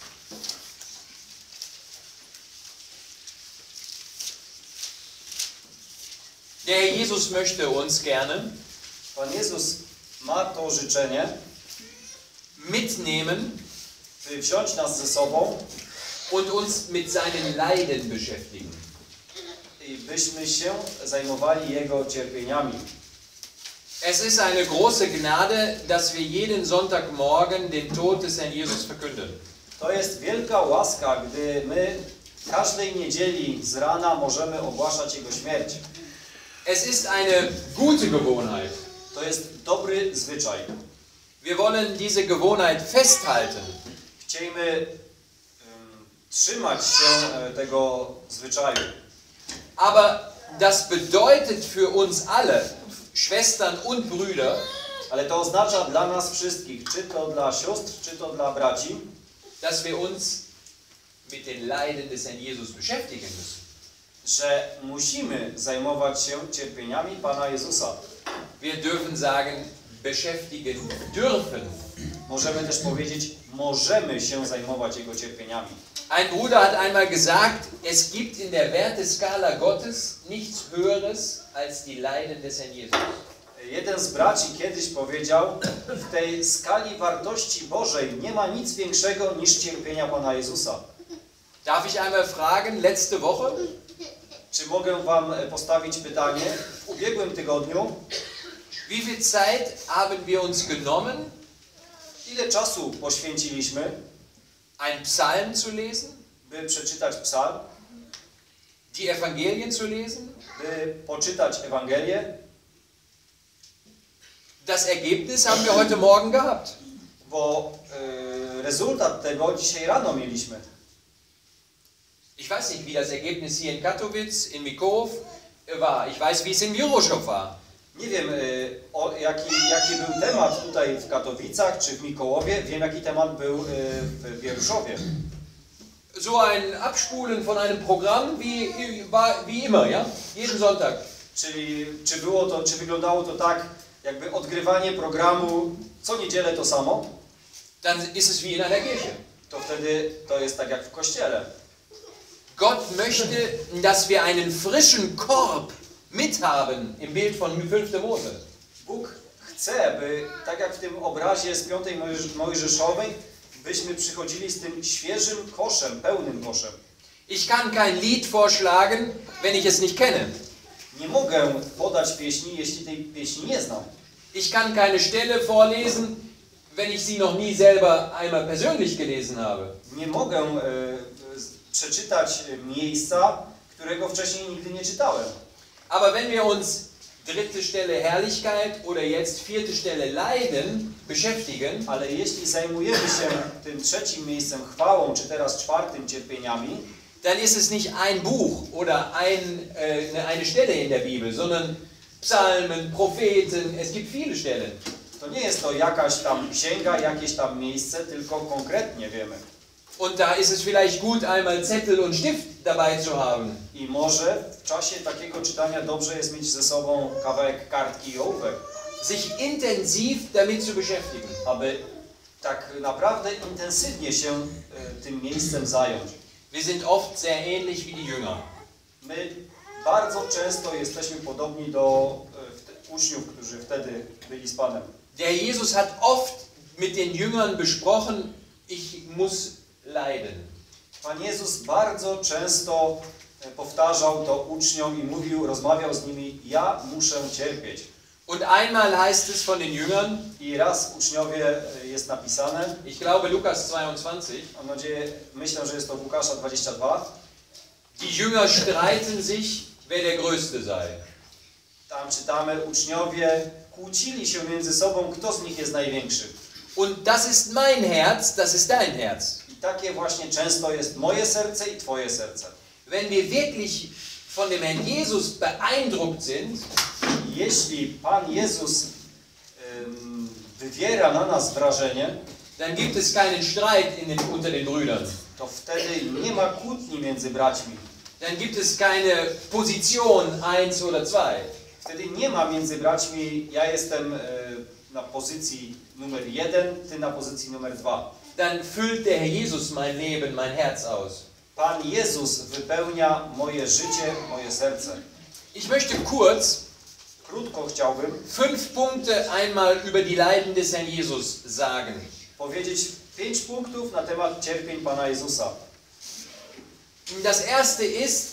Der Herr Jesus möchte uns gerne Pan Jezus ma to życzenie, mitnehmen by wziąć nas ze sobą und uns mit seinen Leiden beschäftigen. i byśmy się zajmowali Jego cierpieniami. Es ist eine große Gnade, dass wir jeden Sonntagmorgen den Tod des Herrn Jesus verkünden. To jest wielka łaska, gdy my każdej niedzieli z rana możemy ogłaszać Jego śmierć. Es ist eine gute Gewohnheit. To jest dobry zwyczaj. Wir wollen diese Gewohnheit festhalten. Chcemy um, trzymać się e, tego zwyczaju. Aber das bedeutet für uns alle, Schwestern und Brüder, Ale to oznacza dla nas wszystkich, czy to dla sióstr, czy to dla braci, dass wir uns mit den Leiden des Herrn Jesus beschäftigen müssen. że musimy zajmować się cierpieniami Pana Jezusa. Wir dürfen sagen, beschäftigen dürfen. Możemy też powiedzieć, możemy się zajmować Jego cierpieniami. Ein Bruder hat einmal gesagt, es gibt in der Werteskala Gottes nichts Höheres als die Leiden des Herrn Jesus. Jeden z braci kiedyś powiedział, w tej skali wartości Bożej nie ma nic większego niż cierpienia Pana Jezusa. Darf ich einmal fragen, letzte Woche? Czy mogę Wam postawić pytanie? W ubiegłym tygodniu, Wie viel Zeit haben wir uns genommen, ile czasu poświęciliśmy, einen Psalm zu lesen, by przeczytać psalm, die Evangelien zu lesen? by poczytać Ewangelię? Das Ergebnis haben wir heute Morgen gehabt. Bo y, rezultat tego dzisiaj rano mieliśmy. Ich weiß nicht, wie das Ergebnis hier in Katowice, in Mikołów war. Ich weiß, wie es in Juroszow war. Nie wiem, y, o, jaki, jaki był temat tutaj w Katowicach czy w Mikołowie. Wiem, jaki temat był y, w Wieruszowie. So ein Abspulen von einem Programm wie, war, wie immer, ja? Jeden Sonntag. Czyli czy było to, czy wyglądało to tak, jakby odgrywanie programu co niedzielę to samo, Dann ist es wie in einer Kirche. to wtedy to jest tak jak w kościele. Gott möchte, dass wir einen frischen Korb mithaben im Bild von fünfter Mose. Bóg chce, by tak jak w tym obrazie z piątej Mojżeszowej, byśmy przychodzili z tym świeżym koszem, pełnym koszem. Ich kann kein Lied vorschlagen, wenn ich es nicht kenne. Nie mogę podać pieśni, jeśli tej pieśni nie znam. Ich kann keine Stelle vorlesen, wenn ich sie noch nie selber einmal persönlich gelesen habe. Nie mogę e, przeczytać miejsca, którego wcześniej nigdy nie czytałem. Aber wenn wir uns dritte Stelle Herrlichkeit oder jetzt vierte Stelle Leiden beschäftigen, Ale jeśli zajmujemy się tym trzecim miejscem chwałą, czy teraz czwartym cierpieniami, dann ist es nicht ein Buch oder ein, äh, eine Stelle in der Bibel, sondern Psalmen, Propheten, es gibt viele Stellen. to nie jest to jakaś tam księga, jakieś tam miejsce, tylko konkretnie wiemy. Und da ist es vielleicht gut, einmal Zettel und Stift dabei zu haben. I może w czasie takiego czytania dobrze jest mieć ze sobą kawałek kartki i ołówek, Sich intensiv damit zu beschäftigen. aby tak naprawdę intensywnie się e, tym miejscem zająć. Wir sind oft sehr ähnlich wie die Jünger. My bardzo często jesteśmy podobni do e, wte- uczniów, którzy wtedy byli z Panem. Der Jesus hat oft mit den Jüngern besprochen, ich muss leiden. Pan Jezus bardzo często e, powtarzał to uczniom i mówił, rozmawiał z nimi, ja muszę cierpieć. Und einmal heißt es von den Jüngern, I raz uczniowie e, jest napisane, ich glaube Lukas zweiundzwanzig, mam nadzieję, myślę, że jest to w Łukasza dwadzieścia dwa, die Jünger streiten sich, wer der Größte sei. tam czytamy, uczniowie kłócili się między sobą, kto z nich jest największy. Und das ist mein Herz, das ist dein Herz. I takie właśnie często jest moje serce i Twoje serce. Wenn wir wirklich von dem Herrn Jesus beeindruckt sind, Jeśli Pan Jezus ym, wywiera na nas wrażenie, dann gibt es keinen Streit in den, unter den Brüdern. to wtedy nie ma kłótni między braćmi. Dann gibt es keine Position eins oder zwei. Wtedy nie ma między braćmi, ja jestem e, na pozycji numer jeden, ty na pozycji numer dwa. Dann füllt der Herr Jesus mein Leben, mein Herz aus. Pan Jezus wypełnia moje życie, moje serce. Ich möchte kurz Krótko chciałbym fünf Punkte einmal über die Leiden des Herrn Jesus sagen. powiedzieć pięć punktów na temat cierpień Pana Jezusa. Das erste ist,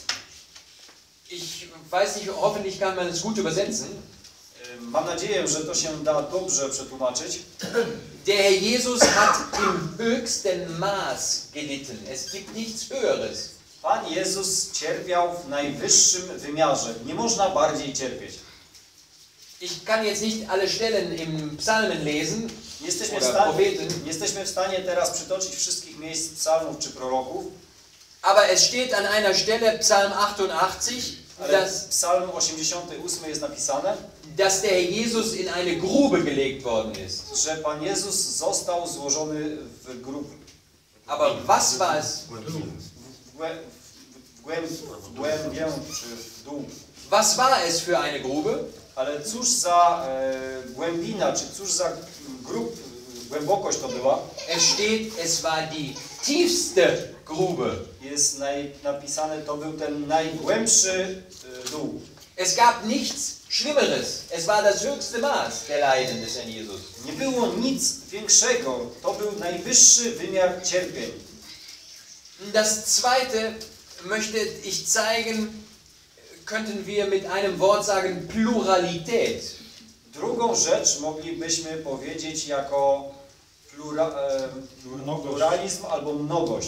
ich weiß nicht, hoffentlich kann man es gut übersetzen. Mam nadzieję, że to się da dobrze przetłumaczyć. Der Herr Jesus hat im höchsten Maß gelitten. Es gibt nichts Höheres. Pan Jezus cierpiał w najwyższym wymiarze. Nie można bardziej cierpieć. Ich kann jetzt nicht alle Stellen im Psalmen lesen, Nie jesteśmy w oder stanie, Propheten, nie jesteśmy w stanie teraz przytoczyć wszystkich miejsc psalmów czy proroków, aber es steht an einer Stelle, Psalm achtundachtzig, Ale dass, w Psalm osiemdziesiątym ósmym jest napisane, dass der Jesus in eine Grube gelegt worden ist. że Pan Jezus został złożony w grób. Aber was war es? W, głę, w, głęb, w głębię czy w dół. Was war es für eine Grube? Ale cóż za e, głębina, czy cóż za grób, głębokość to była? Es steht, es war die tiefste Grube. Jest naj, napisane, to był ten najgłębszy e, dół. Es gab nichts Schlimmeres. Es war das höchste Maß der Leiden des Herrn Jesus. Nie było nic większego. To był najwyższy wymiar cierpień. Das zweite möchte ich zeigen, könnten wir mit einem Wort sagen, Pluralität. Drugą rzecz moglibyśmy powiedzieć jako plura, e, pluralizm albo mnogość.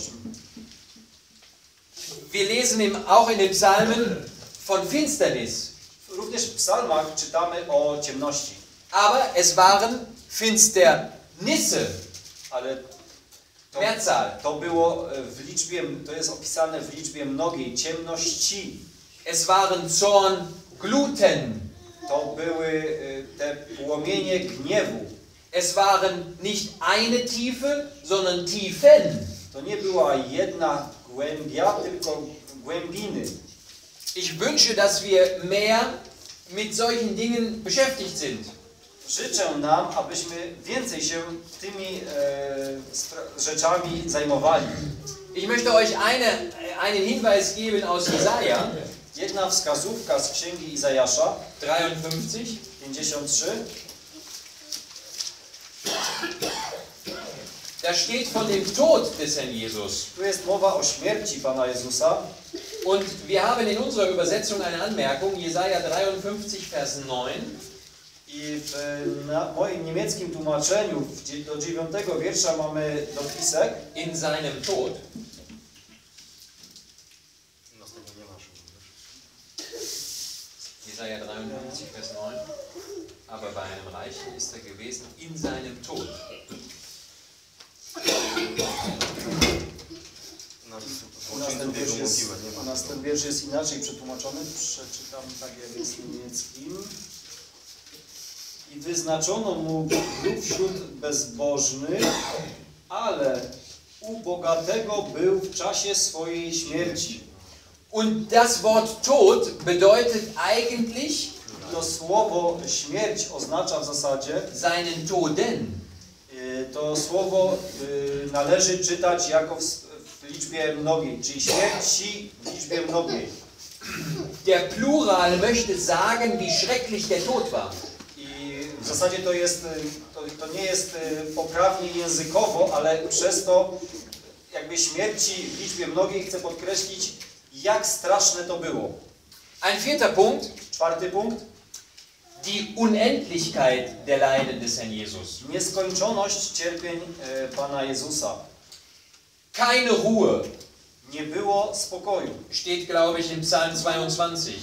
Wir lesen im, auch in den Psalmen von Finsternis. Również w psalmach czytamy o ciemności. Aber es waren Finsternisse. Ale to, Mehrzahl. to było w liczbie, to jest opisane w liczbie mnogiej, ciemności. Es waren Zorngluten. To były y, te płomienie gniewu. Es waren nicht eine Tiefe, sondern Tiefen. To nie była jedna głębia, tylko głębiny. Ich wünsche, dass wir mehr mit solchen Dingen beschäftigt sind. Życzę nam, abyśmy więcej się tymi e, rzeczami zajmowali. Ich möchte euch eine, einen Hinweis geben aus Jesaja Jedna wskazówka z księgi Izajasza dreiundfünfzig. pięćdziesiąt trzy. Da steht von dem Tod des Herrn Jesus. Tu jest mowa o śmierci Pana Jezusa. Und wir haben in unserer Übersetzung eine Anmerkung, Jesaja dreiundfünfzig, Vers neun. I w na moim niemieckim tłumaczeniu w, do dziewiątego wiersza mamy dopisek. In seinem Tod. Jesaja dreiundfünfzig, Vers neun. Aber bei einem Reichen ist er gewesen in seinem Tod. U nas ten wiersz jest, u nas ten wiersz jest inaczej przetłumaczony. Przeczytam tak jak jest w niemieckim. I wyznaczono mu grób wśród bezbożnych, ale u bogatego był w czasie swojej śmierci. Und das Wort Tod bedeutet eigentlich To słowo śmierć oznacza w zasadzie, seinen Toden. to słowo należy czytać jako w, w liczbie mnogiej, czyli śmierci w liczbie mnogiej. Der Plural möchte sagen, wie schrecklich der Tod war. I w zasadzie to jest, to, to nie jest poprawnie językowo, ale przez to jakby śmierci w liczbie mnogiej chcę podkreślić, jak straszne to było. Ein vierter Punkt, Czwarty punkt. die Unendlichkeit der Leiden des Herrn Jesus. Nieskończoność cierpień e, Pana Jezusa. Keine Ruhe, Nie było spokoju. steht, glaube ich, im Psalm zweiundzwanzig.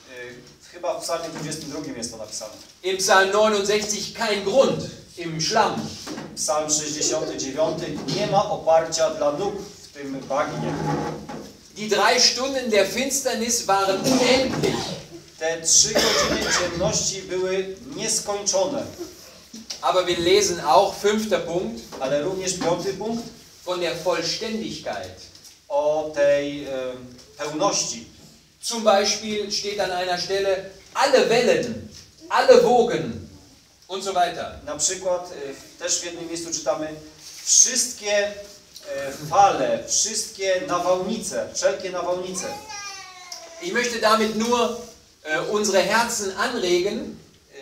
E, chyba w psalmie dwudziestym drugim jest to napisane. Im Psalm neunundsechzig kein Grund, im Schlamm. Psalm sześćdziesiąty dziewiąty. Nie ma oparcia dla nóg w tym bagnie. Die drei Stunden der Finsternis waren unendlich. Te trzy godziny ciemności były nieskończone. Aber wir lesen auch, fünfter Punkt, Ale również piąty punkt von der Vollständigkeit. o tej e, pełności. Zum Beispiel steht an einer Stelle, alle Wellen, alle Wogen und so weiter. Na przykład e, też w jednym miejscu czytamy wszystkie e, fale, wszystkie nawałnice, wszelkie nawałnice. Ich möchte damit nur äh, unsere Herzen anregen,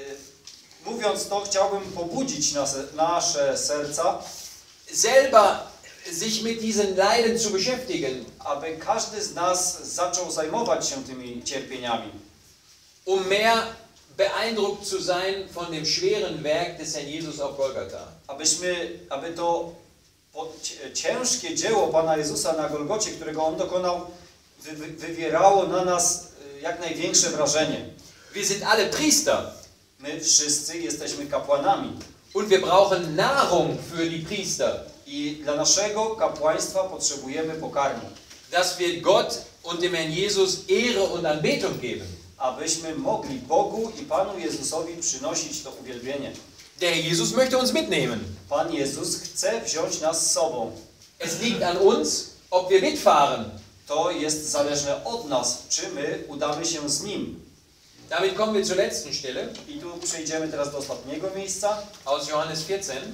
E, mówiąc to, chciałbym pobudzić nasze, nasze serca, selber sich mit diesen Leiden zu beschäftigen, aby każdy z nas zaczął zajmować się tymi cierpieniami, um mehr beeindruckt zu sein von dem schweren Werk des Herrn Jesus auf Golgatha. abyśmy, aby to po, ciężkie dzieło Pana Jezusa na Golgocie, którego On dokonał, wy, wy, wywierało na nas jak największe wrażenie. Wir sind alle Priester My wszyscy jesteśmy kapłanami und wir brauchen Nahrung für die Priester, i dla naszego kapłaństwa potrzebujemy pokarmu. dass wir Gott und dem Herrn Jesus Ehre und Anbetung geben. Abyśmy mogli Bogu i Panu Jezusowi przynosić to uwielbienie. Der Herr Jesus möchte uns mitnehmen. Pan Jezus chce wziąć nas z sobą. Es liegt an uns, ob wir mitfahren. To jest zależne od nas, czy my udamy się z Nim. Damit kommen wir zur letzten Stelle. I tu przejdziemy teraz do ostatniego miejsca. Aus Johannes vierzehn.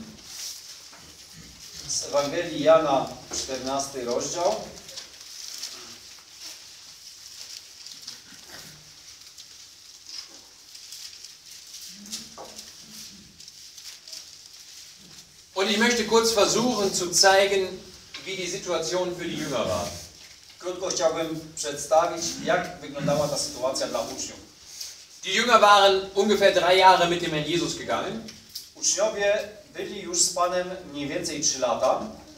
Z Ewangelii Jana, czternasty rozdział. Und ich möchte kurz versuchen zu zeigen, wie die Situation für die Jünger war. Krótko chciałbym przedstawić, jak wyglądała ta sytuacja dla uczniów. Die Jünger waren ungefähr drei Jahre mit dem Herrn Jesus gegangen. Uczniowie byli już z Panem mniej więcej trzy lata.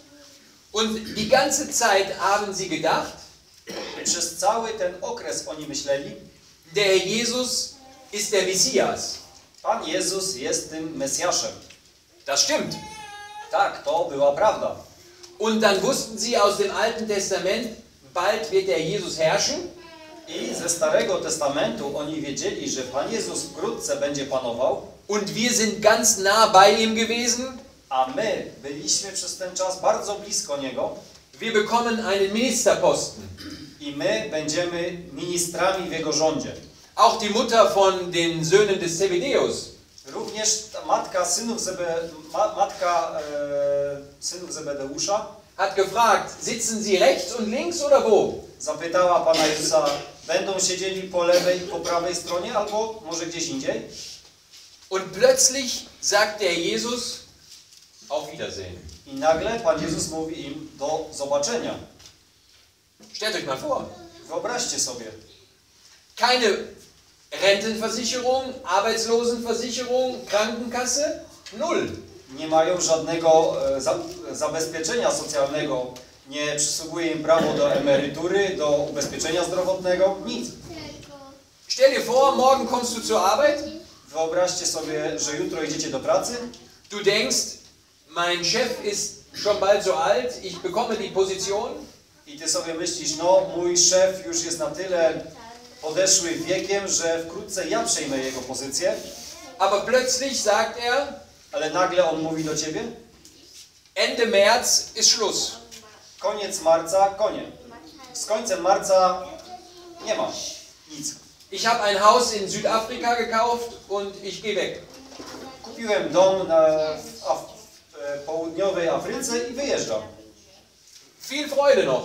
Und die ganze Zeit haben sie gedacht, Przez cały ten okres oni myśleli, der Herr Jesus ist der Messias. Pan Jezus jest tym Mesjaszem. Das stimmt. Tak, to była prawda. Und dann wussten sie aus dem Alten Testament, bald wird der Jesus herrschen. I ze Starego Testamentu oni wiedzieli, że Pan Jezus wkrótce będzie panował. Und wir sind ganz nah bei ihm gewesen. A my byliśmy przez ten czas bardzo blisko Niego. Wir bekommen einen Ministerposten. I my będziemy ministrami w Jego rządzie. Auch die Mutter von den Söhnen des Zebedeus Również ta matka synów, Zebe, ma, matka, e, synów Zebedeusza hat gefragt, sitzen Sie rechts und links oder wo? zapytała Pana Jezusa, będą siedzieli po lewej i po prawej stronie, albo może gdzieś indziej? Und plötzlich sagt der Jesus, auf Wiedersehen. I nagle Pan Jezus mówi im, do zobaczenia. Stellt euch mal vor. Wyobraźcie sobie. Keine Rentenversicherung, Arbeitslosenversicherung, Krankenkasse, null. Nie mają żadnego e, za, zabezpieczenia socjalnego, nie przysługuje im prawo do emerytury, do ubezpieczenia zdrowotnego, nic. Stell dir vor, morgen kommst du zur Arbeit. Wyobraźcie sobie, że jutro idziecie do pracy. Du denkst, mein Chef ist schon bald so alt, ich bekomme die Position. I ty sobie myślisz, no mój szef już jest na tyle podeszły wiekiem, że wkrótce ja przejmę jego pozycję. Aber plötzlich sagt er, Ale nagle on mówi do ciebie, Ende März ist Schluss. koniec marca, koniec. Z końcem marca nie ma nic. Ich habe ein Haus in Südafrika gekauft und ich gehe weg. Kupiłem dom na, w, Af, w południowej Afryce i wyjeżdżam. Viel Freude noch.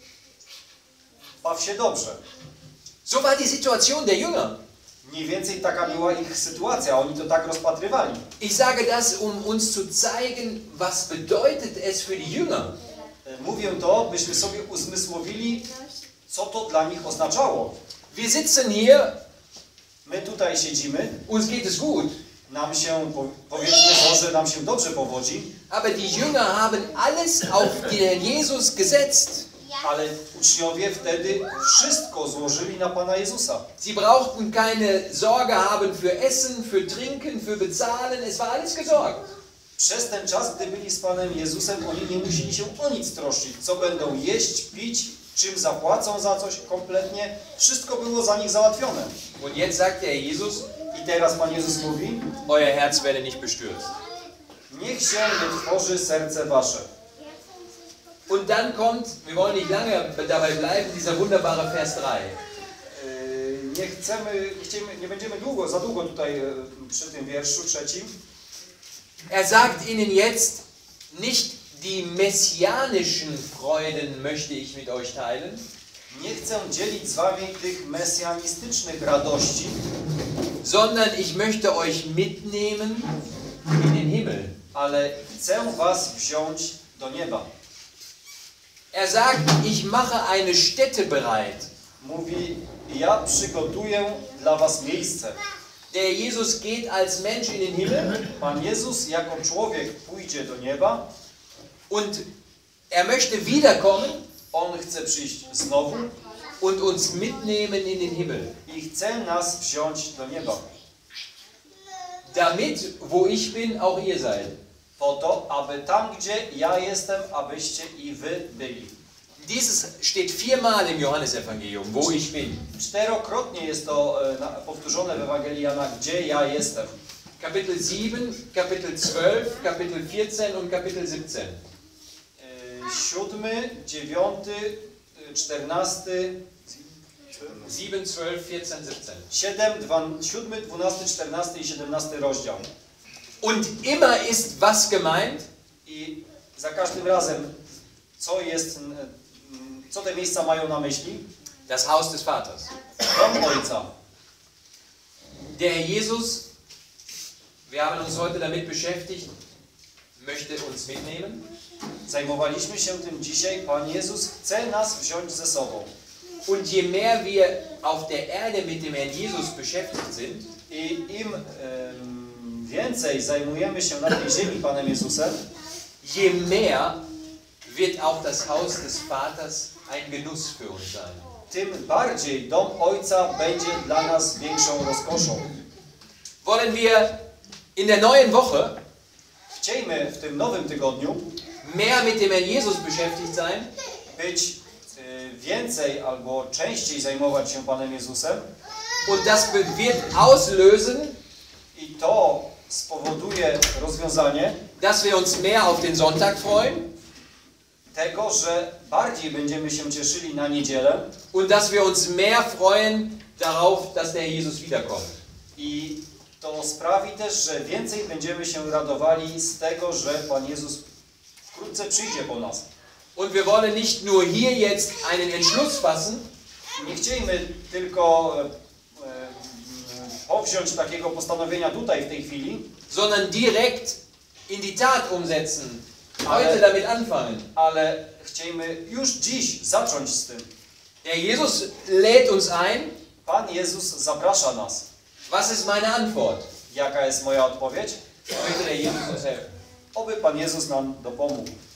Baw się dobrze. So war die Situation der Jünger. Mniej więcej taka była ich sytuacja, oni to tak rozpatrywali. Ich sage das, um uns zu zeigen, was bedeutet es für die Jünger. Mówię to, byśmy sobie uzmysłowili, co to dla nich oznaczało. Wir sitzen hier, My tutaj siedzimy, uns geht es gut, nam się, powiedzmy to, że nam się dobrze powodzi, aber die Jünger haben alles auf den Jesus gesetzt. ale uczniowie wtedy wszystko złożyli na Pana Jezusa. Sie brauchten keine Sorge haben für Essen, für Trinken, für Bezahlen, es war alles gesorgt. Przez ten czas, gdy byli z Panem Jezusem, oni nie musieli się o nic troszczyć. Co będą jeść, pić, czym zapłacą za coś kompletnie. Wszystko było za nich załatwione. Und jetzt sagt der Jesus, I teraz Pan Jezus mówi, euer Herz werde nicht bestürzt. niech się nie trwoży serce wasze. Und dann kommt, wir wollen nicht lange dabei bleiben, dieser wunderbare Vers drei. Yy, Nie chcemy, nie, chcemy, nie będziemy długo, za długo tutaj yy, przy tym wierszu trzecim. Er sagt ihnen jetzt, nicht die messianischen Freuden möchte ich mit euch teilen, Nie chcę dzielić z wami tych mesjanistycznych radości, sondern ich möchte euch mitnehmen in den Himmel. ale chcę was wziąć do nieba. Er sagt, ich mache eine Stätte bereit. Mówi, ja przygotuję dla was miejsce. Der Jesus geht als Mensch in den Himmel Pan Jezus jako człowiek pójdzie do nieba. und er möchte wiederkommen On chce przyjść znowu und uns mitnehmen in den Himmel. i chce nas wziąć do nieba. Damit, wo ich bin, auch ihr seid. Po to, aby tam, gdzie ja jestem, abyście i wy byli. Dieses steht viermal im Johannesevangelium, wo ich bin. Czterokrotnie jest to e, na, powtórzone w Ewangelii Jana, gdzie ja jestem. Kapitel sieben, Kapitel zwölf, Kapitel vierzehn und Kapitel siebzehn. E, siódmy, dziewiąty, czternasty, sieben, zwölf, vierzehn, siebzehn. siedem, dwa, siódmy, dwunasty, czternasty i siedemnasty rozdział. Und immer ist was gemeint? I za każdym razem, co jest, co te miejsca mają na myśli? Das Haus des Vaters. Dom Ojca. Der Herr Jesus, wir haben uns heute damit beschäftigt, möchte uns mitnehmen. Zajmowaliśmy się tym dzisiaj. Pan Jezus chce nas wziąć ze sobą. Und je mehr wir auf der Erde mit dem Herrn Jesus beschäftigt sind, I im em, więcej zajmujemy się na tej ziemi Panem Jezusem, je mehr wird auch das Haus des Vaters ein Genuss für uns sein. tym bardziej dom Ojca będzie dla nas większą rozkoszą. Wollen wir in der neuen Woche Chciejmy w tym nowym tygodniu mehr mit dem Herrn Jesus beschäftigt sein, być y, więcej albo częściej zajmować się Panem Jezusem, und das wird auslösen, i to spowoduje rozwiązanie dass wir uns mehr auf den Sonntag freuen tego, że bardziej będziemy się cieszyli na niedzielę und dass wir uns mehr freuen darauf, dass der Herr Jesus wiederkommt. i to sprawi też, że więcej będziemy się radowali z tego, że Pan Jezus wkrótce przyjdzie po nas. Und wir wollen nicht nur hier jetzt einen Entschluss fassen, Nie chcielibyśmy tylko e, e, powziąć takiego postanowienia tutaj w tej chwili, sondern direkt in die Tat umsetzen. Ale- Heute damit anfangen. ale chcielibyśmy już dziś zacząć z tym. Der Jesus lädt uns ein. Pan Jezus zaprasza nas. Was ist meine Antwort? Jaka jest moja odpowiedź? Möchte der Jesus uns helfen? Oby Pan Jezus nam dopomógł.